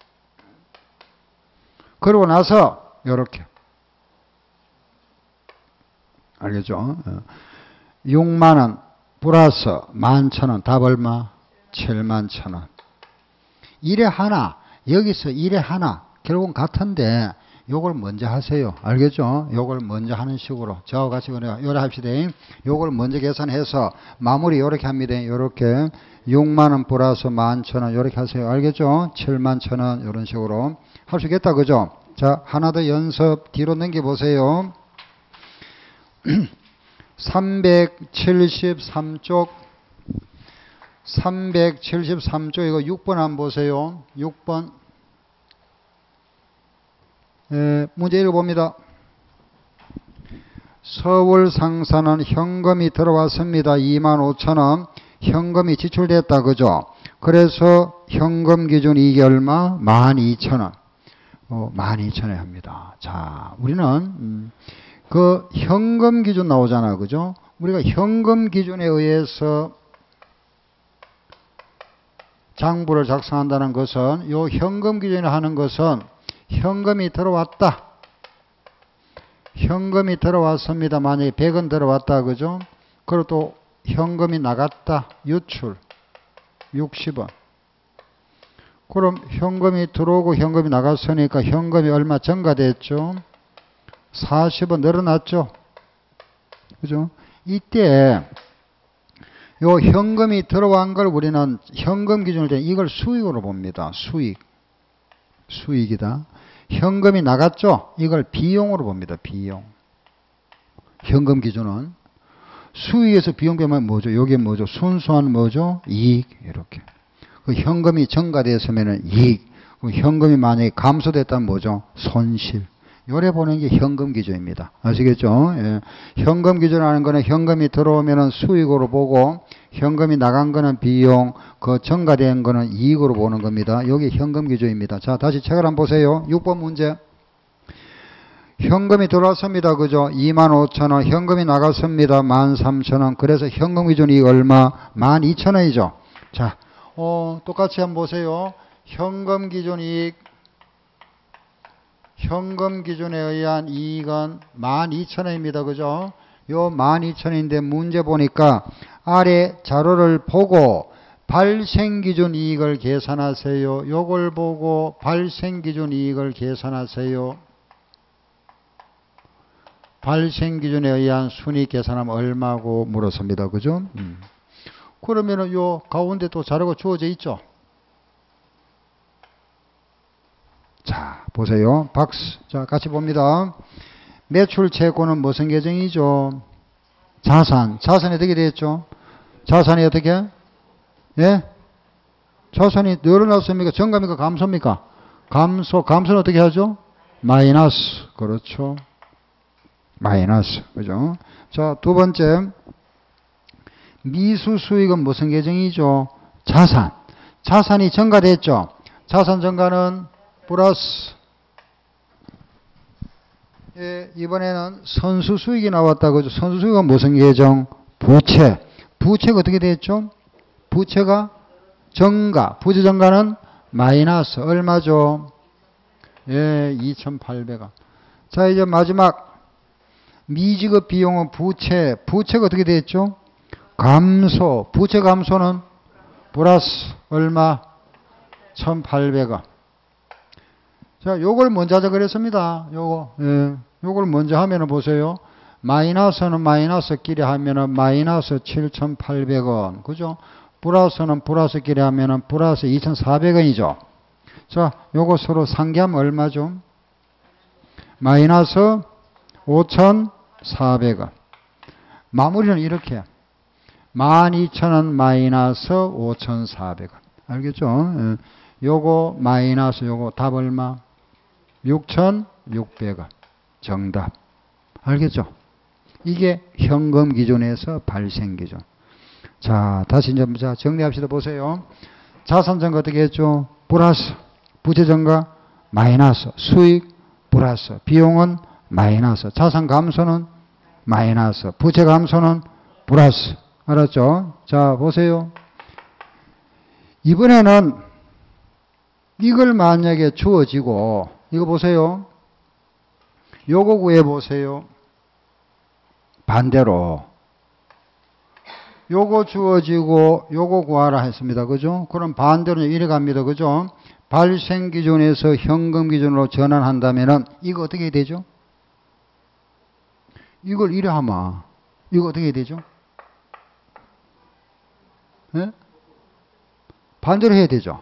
그러고 나서 요렇게 알겠죠? 육만 원 플러스 만 천 원. 답 얼마? 칠만 천 원. 일에 하나, 여기서 일에 하나. 결국은 같은데 요걸 먼저 하세요. 알겠죠? 요걸 먼저 하는 식으로 저와 같이 요래 합시다. 요걸 먼저 계산해서 마무리 요렇게 합니다. 요렇게 육만 원 플러스 만 천 원 요렇게 하세요. 알겠죠? 칠만 천 원 요런 식으로 할 수 있겠다. 그죠? 자, 하나 더 연습 뒤로 넘겨 보세요. 삼백칠십삼 쪽 삼백칠십삼 쪽 이거 육 번 한번 보세요. 육 번 에, 문제 읽어봅니다. 서울 상사는 현금이 들어왔습니다. 이만 오천 원 현금이 지출됐다. 그죠? 그래서 현금 기준 이익이 얼마? 만 이천 원. 어, 만 이천 원에 합니다. 자, 우리는 음, 그 현금 기준 나오잖아. 그죠? 우리가 현금 기준에 의해서 장부를 작성한다는 것은 요 현금 기준에 하는 것은 현금이 들어왔다. 현금이 들어왔습니다. 만약에 백 원 들어왔다. 그죠? 그리고 또 현금이 나갔다. 유출 육십 원. 그럼 현금이 들어오고 현금이 나갔으니까 현금이 얼마 증가됐죠? 사십 원 늘어났죠? 그죠? 이때 요 현금이 들어간 걸 우리는 현금 기준으로 된 이걸 수익으로 봅니다. 수익. 수익이다. 현금이 나갔죠? 이걸 비용으로 봅니다. 비용. 현금 기준은 수익에서 비용 빼면 뭐죠? 여기 뭐죠? 순수한 뭐죠? 이익. 이렇게. 그 현금이 증가됐으면 이익. 그 현금이 만약에 감소됐다면 뭐죠? 손실. 요래 보는 게 현금 기준입니다. 아시겠죠? 예. 현금 기준하는 거는 현금이 들어오면 수익으로 보고 현금이 나간 거는 비용, 그 증가된 거는 이익으로 보는 겁니다. 여기 현금 기준입니다. 자, 다시 책을 한번 보세요. 육 번 문제. 현금이 들어왔습니다. 그죠? 이만 오천 원. 현금이 나갔습니다. 만 삼천 원. 그래서 현금 기준 이익 얼마? 만 이천 원이죠. 자, 어, 똑같이 한번 보세요. 현금 기준 이익. 현금 기준에 의한 이익은 만 이천 원입니다. 그죠? 요 만 이천 원인데 문제 보니까 아래 자료를 보고 발생기준 이익을 계산하세요. 요걸 보고 발생기준 이익을 계산하세요. 발생기준에 의한 순이익 계산하면 얼마고 물었습니다. 그죠? 음. 그러면은 요 가운데 또 자료가 주어져 있죠? 자, 보세요. 박스. 자, 같이 봅니다. 매출 채권은 무슨 계정이죠? 자산. 자산이 어떻게 되었죠? 자산이 어떻게? 예? 자산이 늘어났습니까? 증가입니까? 감소입니까? 감소. 감소는 어떻게 하죠? 마이너스. 그렇죠. 마이너스. 그죠? 자, 두 번째. 미수 수익은 무슨 계정이죠? 자산. 자산이 증가됐죠? 자산 증가는 플러스. 예, 이번에는 선수 수익이 나왔다. 그죠? 선수 수익은 무슨 계정? 부채. 부채가 어떻게 됐죠? 부채가 증가. 부채 증가는 마이너스. 얼마죠? 예, 이천팔백 원. 자, 이제 마지막. 미지급 비용은 부채. 부채가 어떻게 됐죠? 감소. 부채 감소는 플러스. 얼마? 천팔백 원. 자, 요걸 먼저 하자 그랬습니다. 요거, 예. 요걸 먼저 하면은 보세요. 마이너스는 마이너스끼리 하면은 마이너스 칠천팔백 원. 그죠? 플러스는 플러스끼리 하면은 플러스 이천사백 원이죠. 자, 요거 서로 상계하면 얼마죠? 마이너스 오천사백 원. 마무리는 이렇게. 만 이천 원 마이너스 오천사백 원. 알겠죠? 예. 요거 마이너스 요거 답 얼마? 육천육백 원. 정답. 알겠죠? 이게 현금 기준에서 발생 기준. 자, 다시 이제 자, 정리합시다. 보세요. 자산 증가 어떻게 했죠? 플러스. 부채 증가 마이너스. 수익 플러스. 비용은 마이너스. 자산 감소는 마이너스. 부채 감소는 플러스. 알았죠? 자, 보세요. 이번에는 이걸 만약에 주어지고, 이거 보세요. 요거 구해보세요. 반대로. 요거 주어지고, 요거 구하라 했습니다. 그죠? 그럼 반대로 이래 갑니다. 그죠? 발생 기준에서 현금 기준으로 전환한다면은, 이거 어떻게 해야 되죠? 이걸 이래 하면, 이거 어떻게 해야 되죠? 예? 반대로 해야 되죠.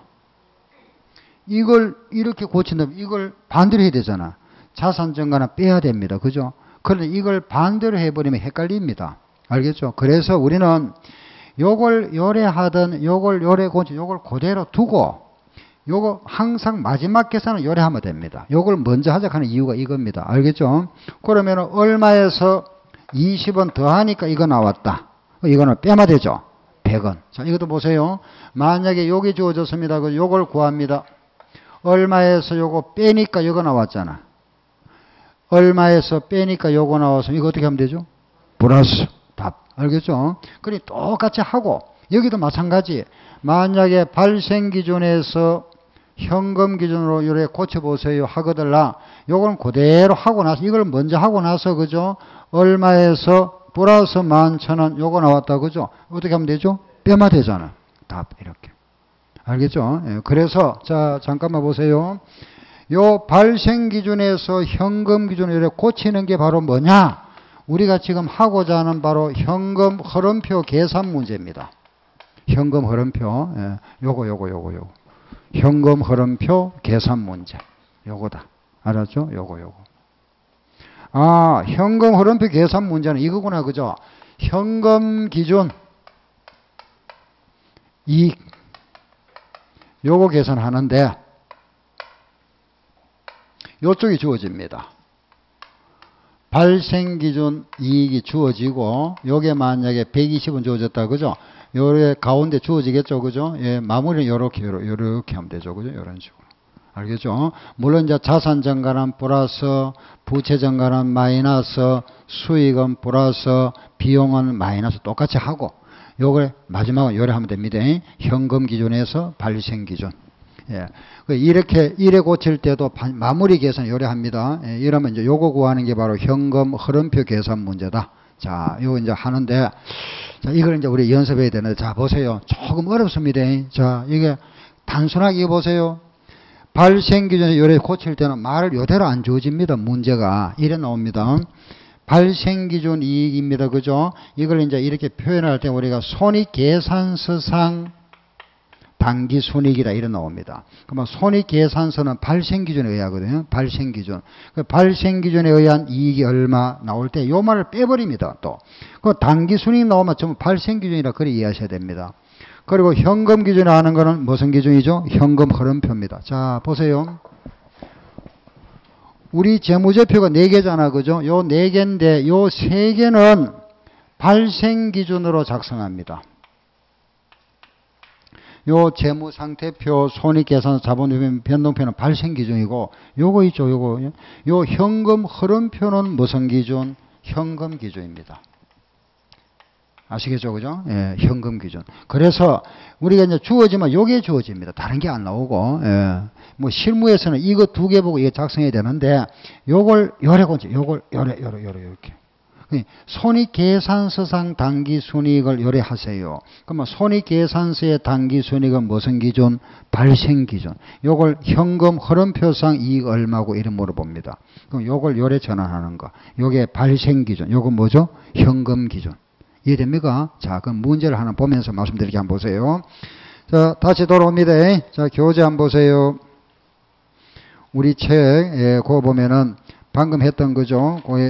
이걸 이렇게 고친다면 이걸 반대로 해야 되잖아. 자산 증가는 빼야 됩니다. 그죠? 그런데 이걸 반대로 해버리면 헷갈립니다. 알겠죠? 그래서 우리는 요걸 요래하든 요걸 요래 고치 요걸 그대로 두고 요거 항상 마지막 계산은 요래하면 됩니다. 요걸 먼저 하자 하는 이유가 이겁니다. 알겠죠? 그러면 얼마에서 이십 원 더하니까 이거 나왔다. 이거는 빼면 되죠. 백 원. 자, 이것도 보세요. 만약에 여기 주어졌습니다. 그 요걸 구합니다. 얼마에서 요거 빼니까 이거 나왔잖아. 얼마에서 빼니까 요거 나와서 이거 어떻게 하면 되죠? 플러스. 답. 알겠죠? 그러니 똑같이 하고 여기도 마찬가지. 만약에 발생 기준에서 현금 기준으로 이렇게 고쳐보세요 하거들라. 요건 그대로 하고 나서 이걸 먼저 하고 나서 그죠? 얼마에서 플러스 만 천 원 요거 나왔다. 그죠? 어떻게 하면 되죠? 빼면 되잖아. 답. 이렇게. 알겠죠? 예, 그래서 자 잠깐만 보세요. 요 발생 기준에서 현금 기준으로 이렇게 고치는 게 바로 뭐냐? 우리가 지금 하고자 하는 바로 현금 흐름표 계산 문제입니다. 현금 흐름표. 예, 요거 요거 요거 요거. 현금 흐름표 계산 문제. 요거다. 알았죠? 요거 요거. 아, 현금 흐름표 계산 문제는 이거구나. 그죠? 현금 기준 이익 요거 계산하는데 요쪽이 주어집니다. 발생 기준 이익이 주어지고 요게 만약에 백이십 원 주어졌다. 그죠? 요래 가운데 주어지겠죠. 그죠? 예, 마무리는 요렇게 요렇게, 요렇게 하면 되죠. 그죠? 요런 식으로. 알겠죠? 물론 이제 자산 증가는 플러스, 부채 증가는 마이너스, 수익은 플러스, 비용은 마이너스 똑같이 하고 요걸 마지막으로 요래하면 됩니다. 현금 기준에서 발생 기준. 예. 이렇게 일에 고칠 때도 마무리 계산 요래합니다. 예. 이러면 이제 요거 구하는 게 바로 현금 흐름표 계산 문제다. 자, 요거 이제 하는데, 자, 이걸 이제 우리 연습해야 되는데, 자, 보세요. 조금 어렵습니다. 자, 이게 단순하게 이거 보세요. 발생 기준에 요래 고칠 때는 말을 요대로 안 주어집니다. 문제가. 이래 나옵니다. 발생 기준 이익입니다. 그죠? 이걸 이제 이렇게 표현할 때 우리가 손익계산서상 당기순이익이라 이래 나옵니다. 그러면 손익계산서는 발생 기준에 의하거든요. 발생 기준. 그 발생 기준에 의한 이익이 얼마 나올 때 요 말을 빼버립니다. 또. 그 당기순이익 나오면 전부 발생 기준이라 그렇게 이해하셔야 됩니다. 그리고 현금 기준에 하는 거는 무슨 기준이죠? 현금 흐름표입니다. 자, 보세요. 우리 재무제표가 네 개잖아. 그죠? 요 네 개인데 요 세 개는 발생 기준으로 작성합니다. 요 재무상태표, 손익계산, 자본 변동표는 발생 기준이고 요거 있죠. 요거. 요 현금 흐름표는 무슨 기준? 현금 기준입니다. 아시겠죠? 그죠? 예, 현금 기준. 그래서 우리가 이제 주어지면 요게 주어집니다. 다른 게 안 나오고, 예. 뭐 실무에서는 이거 두 개 보고 이게 작성해야 되는데, 요걸 요래 건지, 요걸 요래, 요래, 요래, 이렇게. 손익계산서상 당기순이익을 요래 하세요. 그러면 손익계산서의 당기순이익은 무슨 기준? 발생 기준. 요걸 현금 흐름표상 이익 얼마고 이름 물어봅니다. 그럼 요걸 요래 전환하는 거. 요게 발생 기준. 요건 뭐죠? 현금 기준. 이해됩니까? 자, 그럼 문제를 하나 보면서 말씀드리게 한번 보세요. 자, 다시 돌아옵니다. 자, 교재 한번 보세요. 우리 책, 예, 그거 보면은 방금 했던 거죠. 그에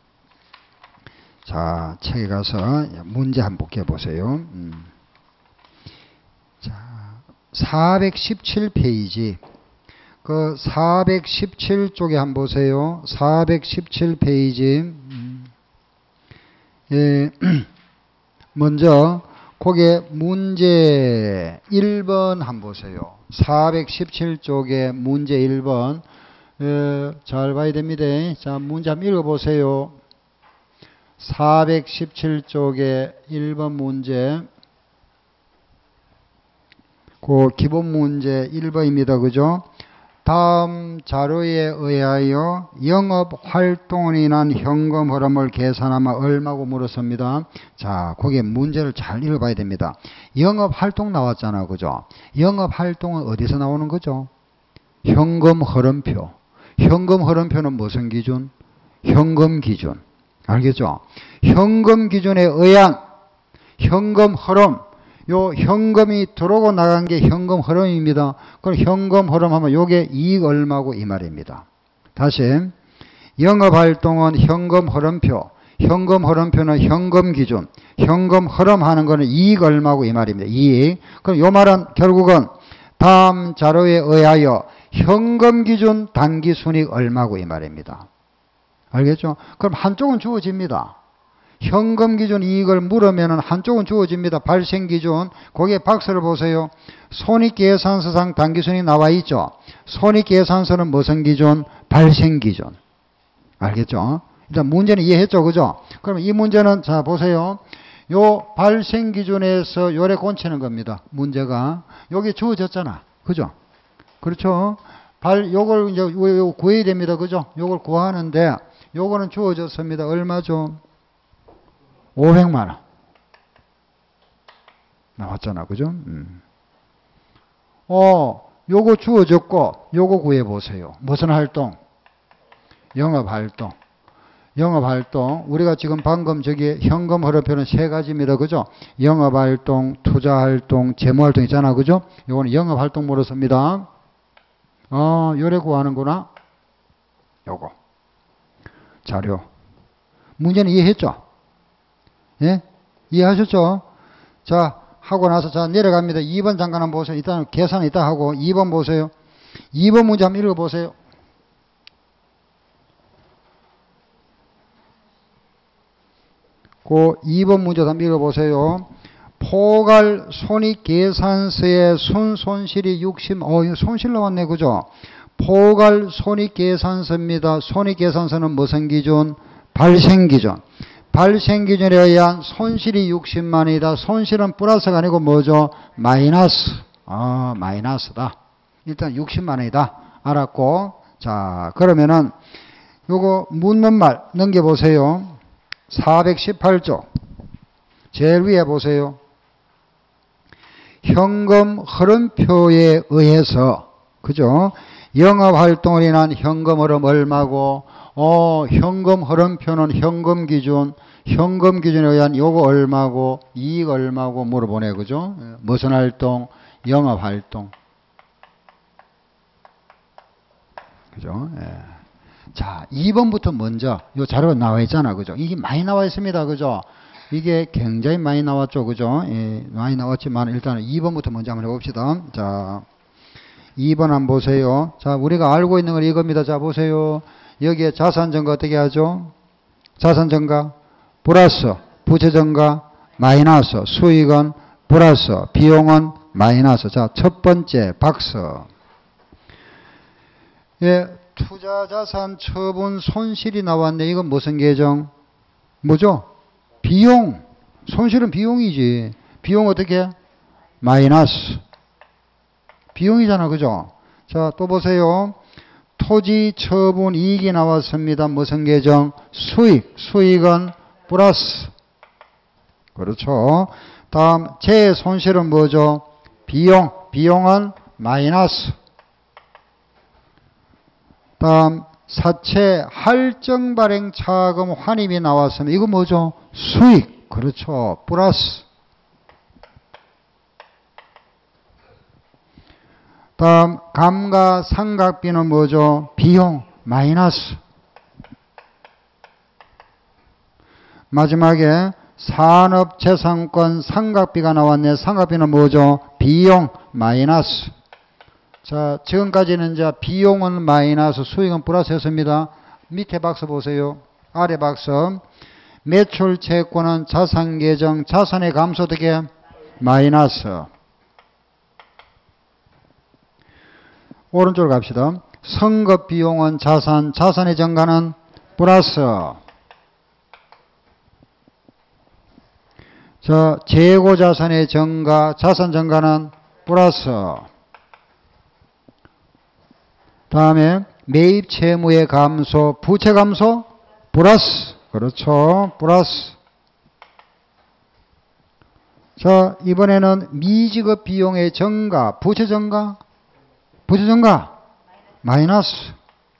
자, 책에 가서 문제 한번 볼게요. 보세요. 음. 자, 사백십칠 페이지. 그 사백십칠 쪽에 한번 보세요. 사백십칠 페이지. 음. 예. 먼저 거기에 문제 일 번 한번 보세요. 사백십칠 쪽에 문제 일 번. 에, 잘 봐야 됩니다. 자, 문제 한번 읽어보세요. 사백십칠 쪽에 일 번 문제. 그 기본 문제 일 번입니다. 그죠? 다음 자료에 의하여 영업 활동으로 인한 현금 흐름을 계산하면 얼마고 물었습니다. 자, 거기에 문제를 잘 읽어봐야 됩니다. 영업 활동 나왔잖아. 그죠? 영업 활동은 어디서 나오는 거죠? 현금 흐름표. 현금 흐름표는 무슨 기준? 현금 기준. 알겠죠? 현금 기준에 의한 현금 흐름. 요 현금이 들어오고 나간 게 현금 흐름입니다. 그럼 현금 흐름 하면 요게 이익 얼마고 이 말입니다. 다시 영업활동은 현금 흐름표, 현금 흐름표는 현금 기준, 현금 흐름 하는 거는 이익 얼마고 이 말입니다. 이익. 그럼 요 말은 결국은 다음 자료에 의하여 현금 기준 단기순이익 얼마고 이 말입니다. 알겠죠? 그럼 한쪽은 주어집니다. 현금 기준 이익을 물으면 한쪽은 주어집니다. 발생 기준. 거기에 박스를 보세요. 손익계산서상 단기순이익 나와 있죠. 손익계산서는 무슨 기준? 발생 기준. 알겠죠? 일단 문제는 이해했죠. 그죠? 그럼 이 문제는 자 보세요. 요 발생 기준에서 요래 곤치는 겁니다. 문제가. 여기 주어졌잖아. 그죠? 그렇죠? 발, 요걸 이제 요 구해야 됩니다. 그죠? 요걸 구하는데 요거는 주어졌습니다. 얼마죠? 오백만 원. 나왔잖아. 그죠? 음. 어, 요거 주어졌고, 요거 구해보세요. 무슨 활동? 영업활동. 영업활동. 우리가 지금 방금 저기 현금 흐름표는 세 가지입니다. 그죠? 영업활동, 투자활동, 재무활동 있잖아. 그죠? 요거는 영업활동 물었습니다. 어, 요래 구하는구나. 요거. 자료. 문제는 이해했죠? 예? 이해하셨죠? 자, 하고 나서 자, 내려갑니다. 이 번 잠깐 한번 보세요. 일단 계산 이따 하고 이 번 보세요. 이 번 문제 한번 읽어보세요. 그 이 번 문제 한번 읽어보세요. 포괄 손익계산서의 순손실이 육십, 어, 이거 손실 나왔네. 그죠? 포괄 손익계산서입니다. 손익계산서는 무슨 기준? 발생기준. 발생기준에 의한 손실이 육십만 원이다. 손실은 플러스가 아니고 뭐죠? 마이너스. 아, 마이너스다. 일단 육십만 원이다. 알았고. 자, 그러면은 요거 묻는 말 넘겨보세요. 사백십팔 쪽. 제일 위에 보세요. 현금 흐름표에 의해서, 그죠? 영업활동으로 인한 현금 흐름 얼마고, 어, 현금 흐름표는 현금 기준, 현금 기준에 의한 요거 얼마고, 이익 얼마고 물어보네. 그죠? 무슨 활동? 영업활동. 그죠? 예. 자, 이 번부터 먼저 요 자료가 나와 있잖아. 그죠? 이게 많이 나와 있습니다. 그죠? 이게 굉장히 많이 나왔죠. 그죠? 예, 많이 나왔지만 일단은 이 번부터 먼저 한번 해봅시다. 자, 이 번 한번 보세요. 자, 우리가 알고 있는 건 이겁니다. 자, 보세요. 여기에 자산증가 어떻게 하죠? 자산증가 플러스, 부채증가 마이너스, 수익은 플러스, 비용은 마이너스. 자, 첫 번째 박스. 예, 투자자산 처분 손실이 나왔네. 이건 무슨 계정? 뭐죠? 비용. 손실은 비용이지. 비용 어떻게? 마이너스. 비용이잖아. 그죠? 자, 또 보세요. 토지 처분 이익이 나왔습니다. 무슨 계정? 수익. 수익은 플러스. 그렇죠. 다음 제 손실은 뭐죠? 비용. 비용은 마이너스. 다음 사채 할증 발행 차금 환입이 나왔습니다. 이거 뭐죠? 수익. 그렇죠. 플러스. 다음 감가상각비는 뭐죠? 비용. 마이너스. 마지막에 산업재산권 상각비가 나왔네. 상각비는 뭐죠? 비용. 마이너스. 자, 지금까지는 이제 비용은 마이너스, 수익은 플러스였습니다. 밑에 박스 보세요. 아래 박스. 매출 채권은 자산 계정, 자산의 감소 어떻게? 마이너스. 오른쪽으로 갑시다. 선급 비용은 자산, 자산의 증가는 플러스. 자, 재고 자산의 증가, 자산 증가는 플러스. 다음에 매입 채무의 감소, 부채 감소, 플러스. 그렇죠. 플러스. 자, 이번에는 미지급 비용의 증가, 부채 증가, 부채 증가, 마이너스.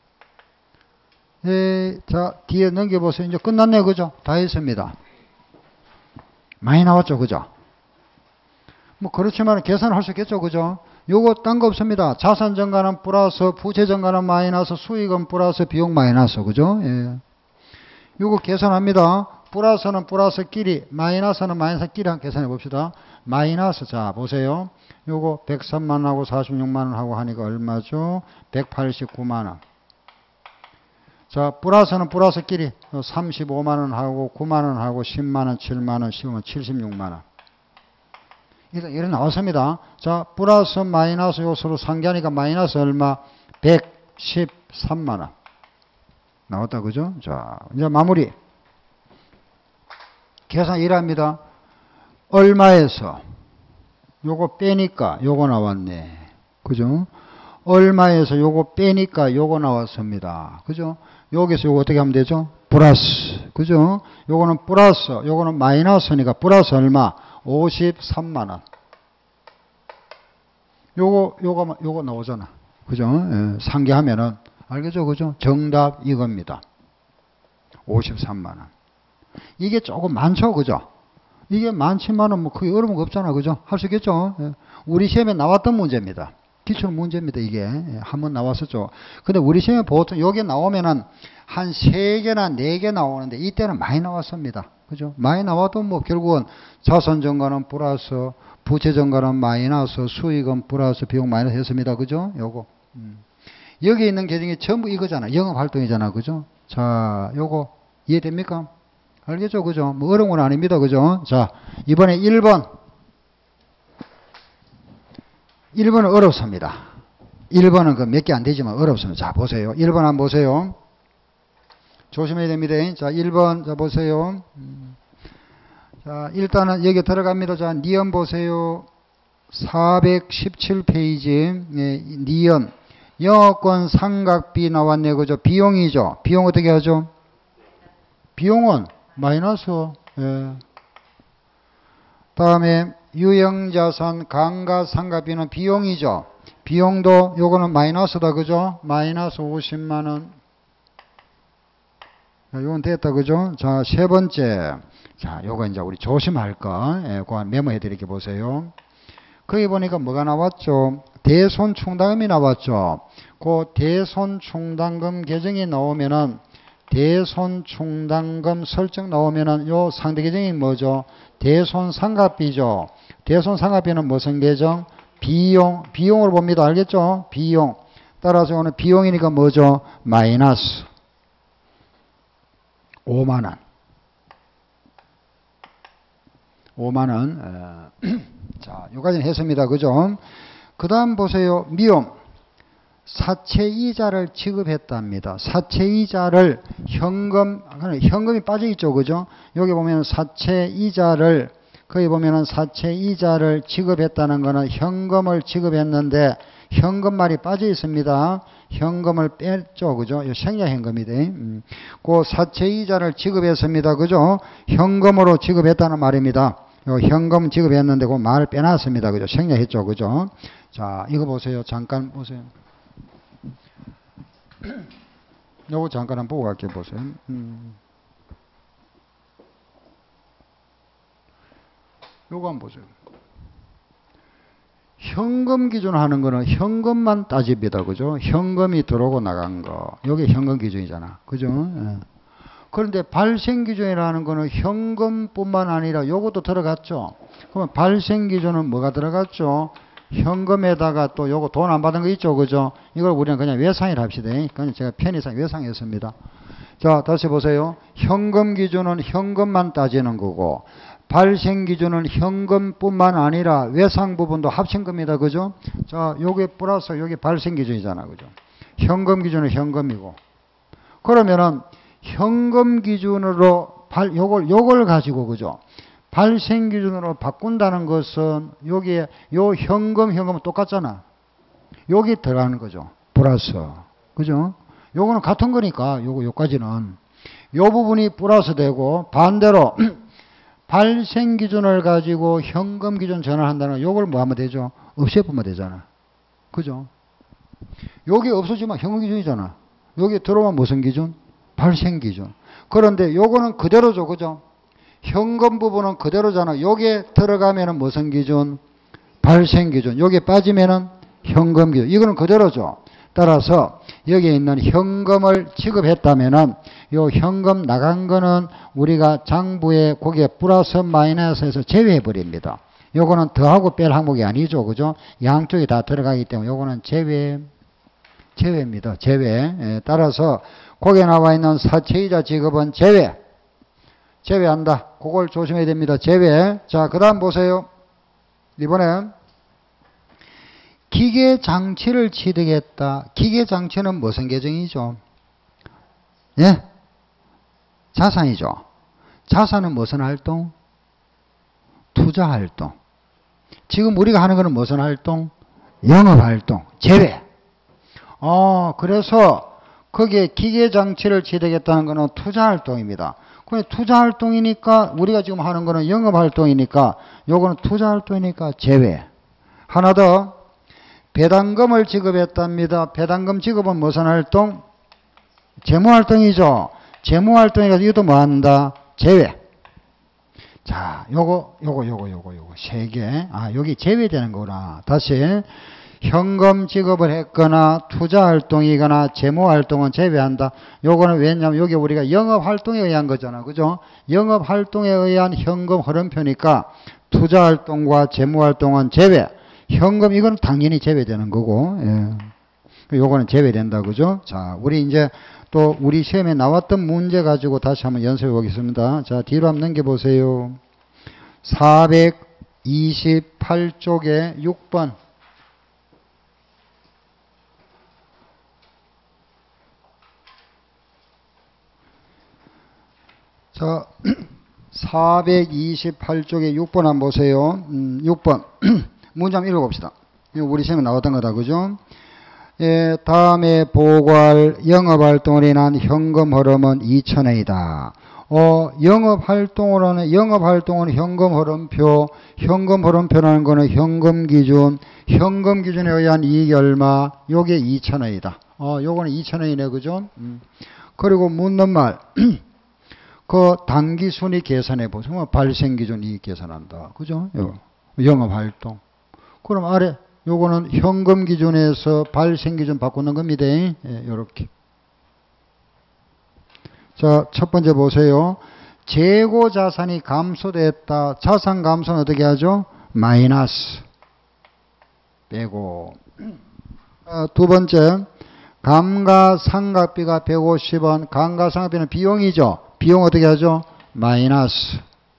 예, 자, 뒤에 넘겨보세요. 이제 끝났네, 그죠? 다 했습니다. 많이 나왔죠, 그죠? 뭐, 그렇지만 계산을 할 수 있겠죠, 그죠? 요거 딴 거 없습니다. 자산 증가는 플러스, 부채 증가는 마이너스, 수익은 플러스, 비용 마이너스, 그죠? 예. 요거 계산합니다. 플러스는 플러스끼리, 마이너스는 마이너스끼리 한번 계산해 봅시다. 마이너스, 자, 보세요. 요거 백삼만 원하고 사십육만 원하고 하니까 얼마죠? 백팔십구만 원. 자, 플러스는 플러스끼리 삼십오만 원하고 구만 원하고 십만 원, 칠만 원, 십만 원, 칠십육만 원. 일단 이래 나왔습니다. 자, 플러스 마이너스 요소로 상기하니까 마이너스 얼마? 백십삼만 원. 나왔다, 그죠? 자, 이제 마무리. 계산 일합니다. 얼마에서 요거 빼니까 요거 나왔네. 그죠? 얼마에서 요거 빼니까 요거 나왔습니다. 그죠? 여기서 요거 어떻게 하면 되죠? 플러스. 그죠? 요거는 플러스, 요거는 마이너스니까 플러스 얼마? 오십삼만 원. 요거, 요거, 요거 나오잖아. 그죠? 예, 상기하면은, 알겠죠? 그죠? 정답 이겁니다. 오십삼만 원. 이게 조금 많죠? 그죠? 이게 많지만은 뭐 크게 어려운 거 없잖아. 그죠? 할 수 있겠죠? 예. 우리 시험에 나왔던 문제입니다. 기출 문제입니다. 이게. 예, 한번 나왔었죠. 근데 우리 시험에 보통 여기 나오면은 한 세 개나 네 개 나오는데 이때는 많이 나왔습니다. 그죠? 많이 나와도 뭐 결국은 자산 증가는 플러스, 부채 증가는 마이너스, 수익은 플러스, 비용 마이너스 했습니다. 그죠? 요거. 음. 여기 있는 계정이 전부 이거잖아. 영업 활동이잖아. 그죠? 자, 요거 이해됩니까? 알겠죠? 그죠? 뭐 어려운 건 아닙니다. 그죠? 자, 이번에 일 번. 일 번은 어렵습니다. 일 번은 그 몇 개 안 되지만 어렵습니다. 자, 보세요. 일 번 한번 보세요. 조심해야 됩니다. 자, 일 번. 자, 보세요. 자, 일단은 여기 들어갑니다. 자, 니은 보세요. 사백십칠 페이지. 예, 니은. 영업권 상각비 나왔네. 그죠? 비용이죠. 비용 어떻게 하죠? 비용은 마이너스. 예. 다음에 유형자산 감가상각비는 비용이죠. 비용도 요거는 마이너스다. 그죠? 마이너스 오십만 원. 자, 요건 됐다. 그죠? 자, 세 번째. 자, 요거 이제 우리 조심할 거. 예, 그거 메모해 드릴게 보세요. 거기 보니까 뭐가 나왔죠? 대손충당금이 나왔죠. 그 대손충당금 계정이 나오면은 대손충당금 설정 나오면은 요 상대 계정이 뭐죠? 대손상각비죠. 대손상각비는 무슨 계정? 비용, 비용으로 봅니다. 알겠죠? 비용. 따라서 오늘 비용이니까 뭐죠? 마이너스 오만 원. 오만 원. 어, 자, 요까지는 했습니다. 그죠? 그 다음 보세요. 미용. 사채이자를 지급했답니다. 사채이자를 현금, 현금이 빠져있죠. 그죠? 여기 보면 사채이자를, 거기 보면은 사채이자를 지급했다는 거는 현금을 지급했는데 현금말이 빠져있습니다. 현금을 뺐죠. 그죠? 이 생략현금이돼. 음. 그 사채이자를 지급했습니다. 그죠? 현금으로 지급했다는 말입니다. 요 현금 지급했는데 그 말을 빼놨습니다. 그죠? 생략했죠. 그죠? 자, 이거 보세요. 잠깐 보세요. 요거 잠깐 한번 보고 갈게요. 보세요. 음. 요거 한번 보세요. 현금 기준 하는 거는 현금만 따집니다. 그죠? 현금이 들어오고 나간 거. 요게 현금 기준이잖아. 그죠? 예. 그런데 발생 기준이라는 거는 현금뿐만 아니라 요것도 들어갔죠. 그러면 발생 기준은 뭐가 들어갔죠? 현금에다가 또 요거 돈 안 받은 거 있죠. 그죠? 이걸 우리는 그냥 외상이라 합시다. 그냥 제가 편의상 외상했습니다. 자, 다시 보세요. 현금 기준은 현금만 따지는 거고, 발생 기준은 현금뿐만 아니라 외상 부분도 합친 겁니다. 그죠? 자, 요게 플러스 요게 발생 기준이잖아. 그죠? 현금 기준은 현금이고. 그러면은 현금 기준으로 발, 요걸, 요걸 가지고, 그죠? 발생 기준으로 바꾼다는 것은 여기에 요 현금, 현금은 똑같잖아. 여기 들어가는 거죠. 플러스. 그죠? 요거는 같은 거니까, 요거, 요까지는. 요 부분이 플러스 되고, 반대로, 발생 기준을 가지고 현금 기준 전환한다는 거, 요걸 뭐 하면 되죠? 없애보면 되잖아. 그죠? 여기 없어지면 현금 기준이잖아. 여기 들어오면 무슨 기준? 발생 기준. 그런데 요거는 그대로죠. 그죠? 현금 부분은 그대로잖아. 여기에 들어가면은 무슨 기준? 발생 기준. 여기에 빠지면은 현금 기준. 이거는 그대로죠. 따라서 여기에 있는 현금을 지급했다면은 요 현금 나간 거는 우리가 장부에 거기에 플러스 마이너스에서 제외해 버립니다. 요거는 더하고 뺄 항목이 아니죠. 그죠? 양쪽이 다 들어가기 때문에 요거는 제외, 제외입니다. 제외. 예, 따라서 거기에 나와 있는 사채이자 지급은 제외. 제외한다. 그걸 조심해야 됩니다. 제외. 자, 그 다음 보세요. 이번에 기계장치를 취득했다. 기계장치는 무슨 계정이죠? 예? 자산이죠. 자산은 무슨 활동? 투자활동. 지금 우리가 하는 거는 무슨 활동? 영업활동. 제외. 어, 그래서 거기에 기계장치를 취득했다는 거는 투자활동입니다. 근데 투자활동이니까 우리가 지금 하는 거는 영업활동이니까 요거는 투자활동이니까 제외. 하나 더. 배당금을 지급했답니다. 배당금 지급은 무슨 활동? 재무활동이죠. 재무활동이니까 이것도 뭐 한다? 제외. 자, 요거, 요거, 요거, 요거, 요거, 세 개. 아, 여기 제외되는 거구나. 다시. 현금 지급을 했거나 투자활동이거나 재무활동은 제외한다. 요거는 왜냐면 여기 우리가 영업활동에 의한 거잖아. 그죠? 영업활동에 의한 현금 흐름표니까 투자활동과 재무활동은 제외. 현금 이건 당연히 제외되는 거고. 예. 요거는 제외된다. 그죠? 자, 우리 이제 또 우리 시험에 나왔던 문제 가지고 다시 한번 연습해 보겠습니다. 자, 뒤로 한번 넘겨보세요. 사백이십팔 쪽에 육 번. 자, 사백이십팔 쪽에 육 번 한번 보세요. 음, 육 번. 문제 한번 읽어봅시다. 이거 우리 시험에 나왔던 거다. 그죠? 예, 다음에 보고할 영업활동으로 인한 현금 흐름은 이천 원이다. 어, 영업활동으로 하는, 영업활동은 현금 흐름표, 현금 흐름표라는 거는 현금 기준, 현금 기준에 의한 이익이 얼마? 요게 이천 원이다. 어, 요거는 이천 원이네. 그죠? 음. 그리고 묻는 말. 그 단기순이익 계산해 보세요. 발생 기준 이익 계산한다. 그죠? 요. 영업활동. 그럼 아래 요거는 현금 기준에서 발생 기준 바꾸는 겁니다. 예, 요렇게. 자, 첫 번째 보세요. 재고 자산이 감소됐다. 자산 감소는 어떻게 하죠? 마이너스. 빼고. 어, 두 번째. 감가상각비가 백오십 원. 감가상각비는 비용이죠. 비용 어떻게 하죠? 마이너스.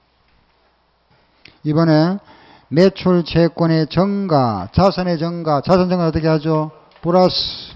이번에 매출 채권의 증가, 자산의 증가, 자산 증가 어떻게 하죠? 플러스.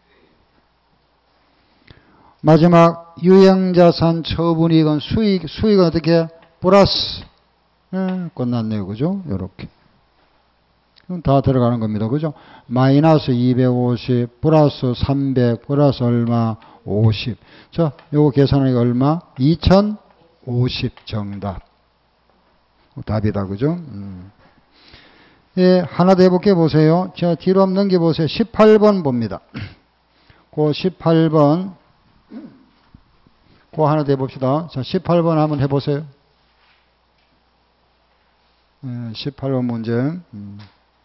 마지막 유형자산 처분이익은 수익, 수익은 어떻게? 플러스. 예, 끝났네요. 그죠? 요렇게. 그럼 다 들어가는 겁니다. 그죠? 마이너스 이백오십, 플러스 삼백, 플러스 얼마? 오십. 자, 요거 계산하니까 얼마? 이천오십 정답. 답이다. 그죠? 음. 예, 하나 더 해볼게 보세요. 자, 뒤로 한번 넘겨보세요. 십팔 번 봅니다. 그 십팔 번. 그 하나 더 해봅시다. 자, 십팔 번 한번 해보세요. 예, 십팔 번 문제. 음.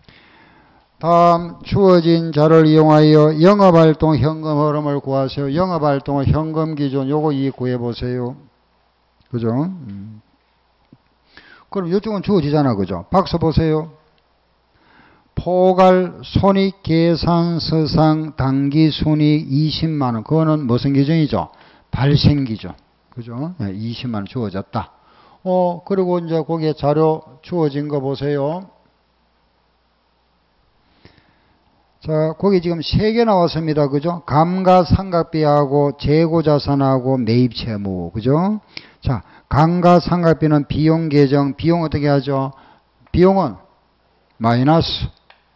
다음 주어진 자를 이용하여 영업활동 현금 흐름을 구하세요. 영업활동의 현금 기준 요거 이 구해보세요. 그죠? 음. 그럼 이쪽은 주어지잖아. 그죠? 박수 보세요. 포괄 손익계산서상 당기순이익 이십만 원. 그거는 무슨 기준이죠? 발생 기준. 그죠? 네, 이십만 원 주어졌다. 어, 그리고 이제 거기에 자료 주어진 거 보세요. 자, 거기 지금 세 개 나왔습니다. 그죠? 감가상각비하고 재고자산하고 매입채무. 그죠? 자, 감가상각비는 비용 계정, 비용 어떻게 하죠? 비용은 마이너스.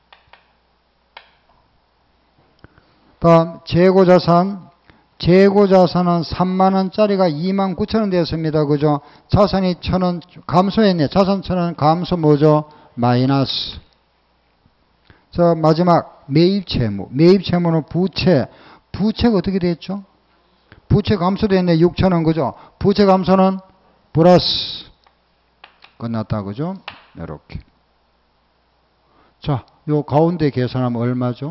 다음, 재고자산. 재고자산은 삼만 원짜리가 이만 구천 원 되었습니다. 그죠? 자산이 천 원 감소했네. 자산 천 원 감소 뭐죠? 마이너스. 자, 마지막 매입채무. 매입채무는 부채. 부채가 어떻게 됐죠? 부채 감소됐네. 육천 원. 그죠? 부채 감소는 플러스. 끝났다. 그죠? 이렇게. 자, 요 가운데 계산하면 얼마죠?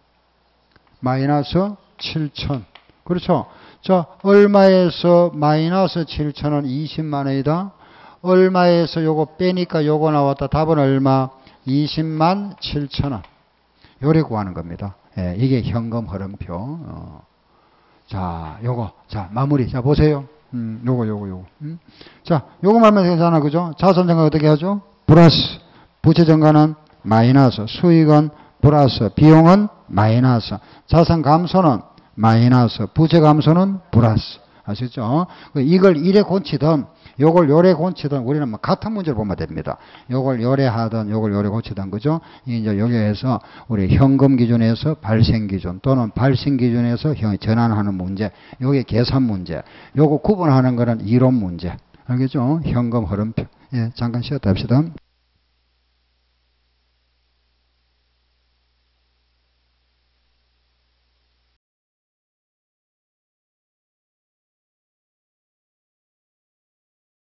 마이너스 칠천. 그렇죠? 자, 얼마에서 마이너스 칠천 원 이십만 원이다. 얼마에서 요거 빼니까 요거 나왔다. 답은 얼마? 이십만 칠천 원. 요래 구하는 겁니다. 예, 이게 현금 흐름표. 어. 자, 요거. 자, 마무리. 자, 보세요. 음, 요거, 요거, 요거. 음. 자, 요거만 하면 되잖아. 그죠? 자산 증가 어떻게 하죠? 플러스. 부채 증가는 마이너스. 수익은 플러스. 비용은 마이너스. 자산 감소는 마이너스. 부채 감소는 플러스. 아시죠? 이걸 이래 고치든 요걸 요래 고치든 우리는 뭐 같은 문제를 보면 됩니다. 요걸 요래 하든 요걸 요래 고치든 그죠? 이제 여기에서 우리 현금 기준에서 발생 기준 또는 발생 기준에서 전환하는 문제, 요게 계산 문제, 요거 구분하는 거는 이론 문제. 알겠죠? 현금 흐름표. 예, 잠깐 쉬었다 합시다.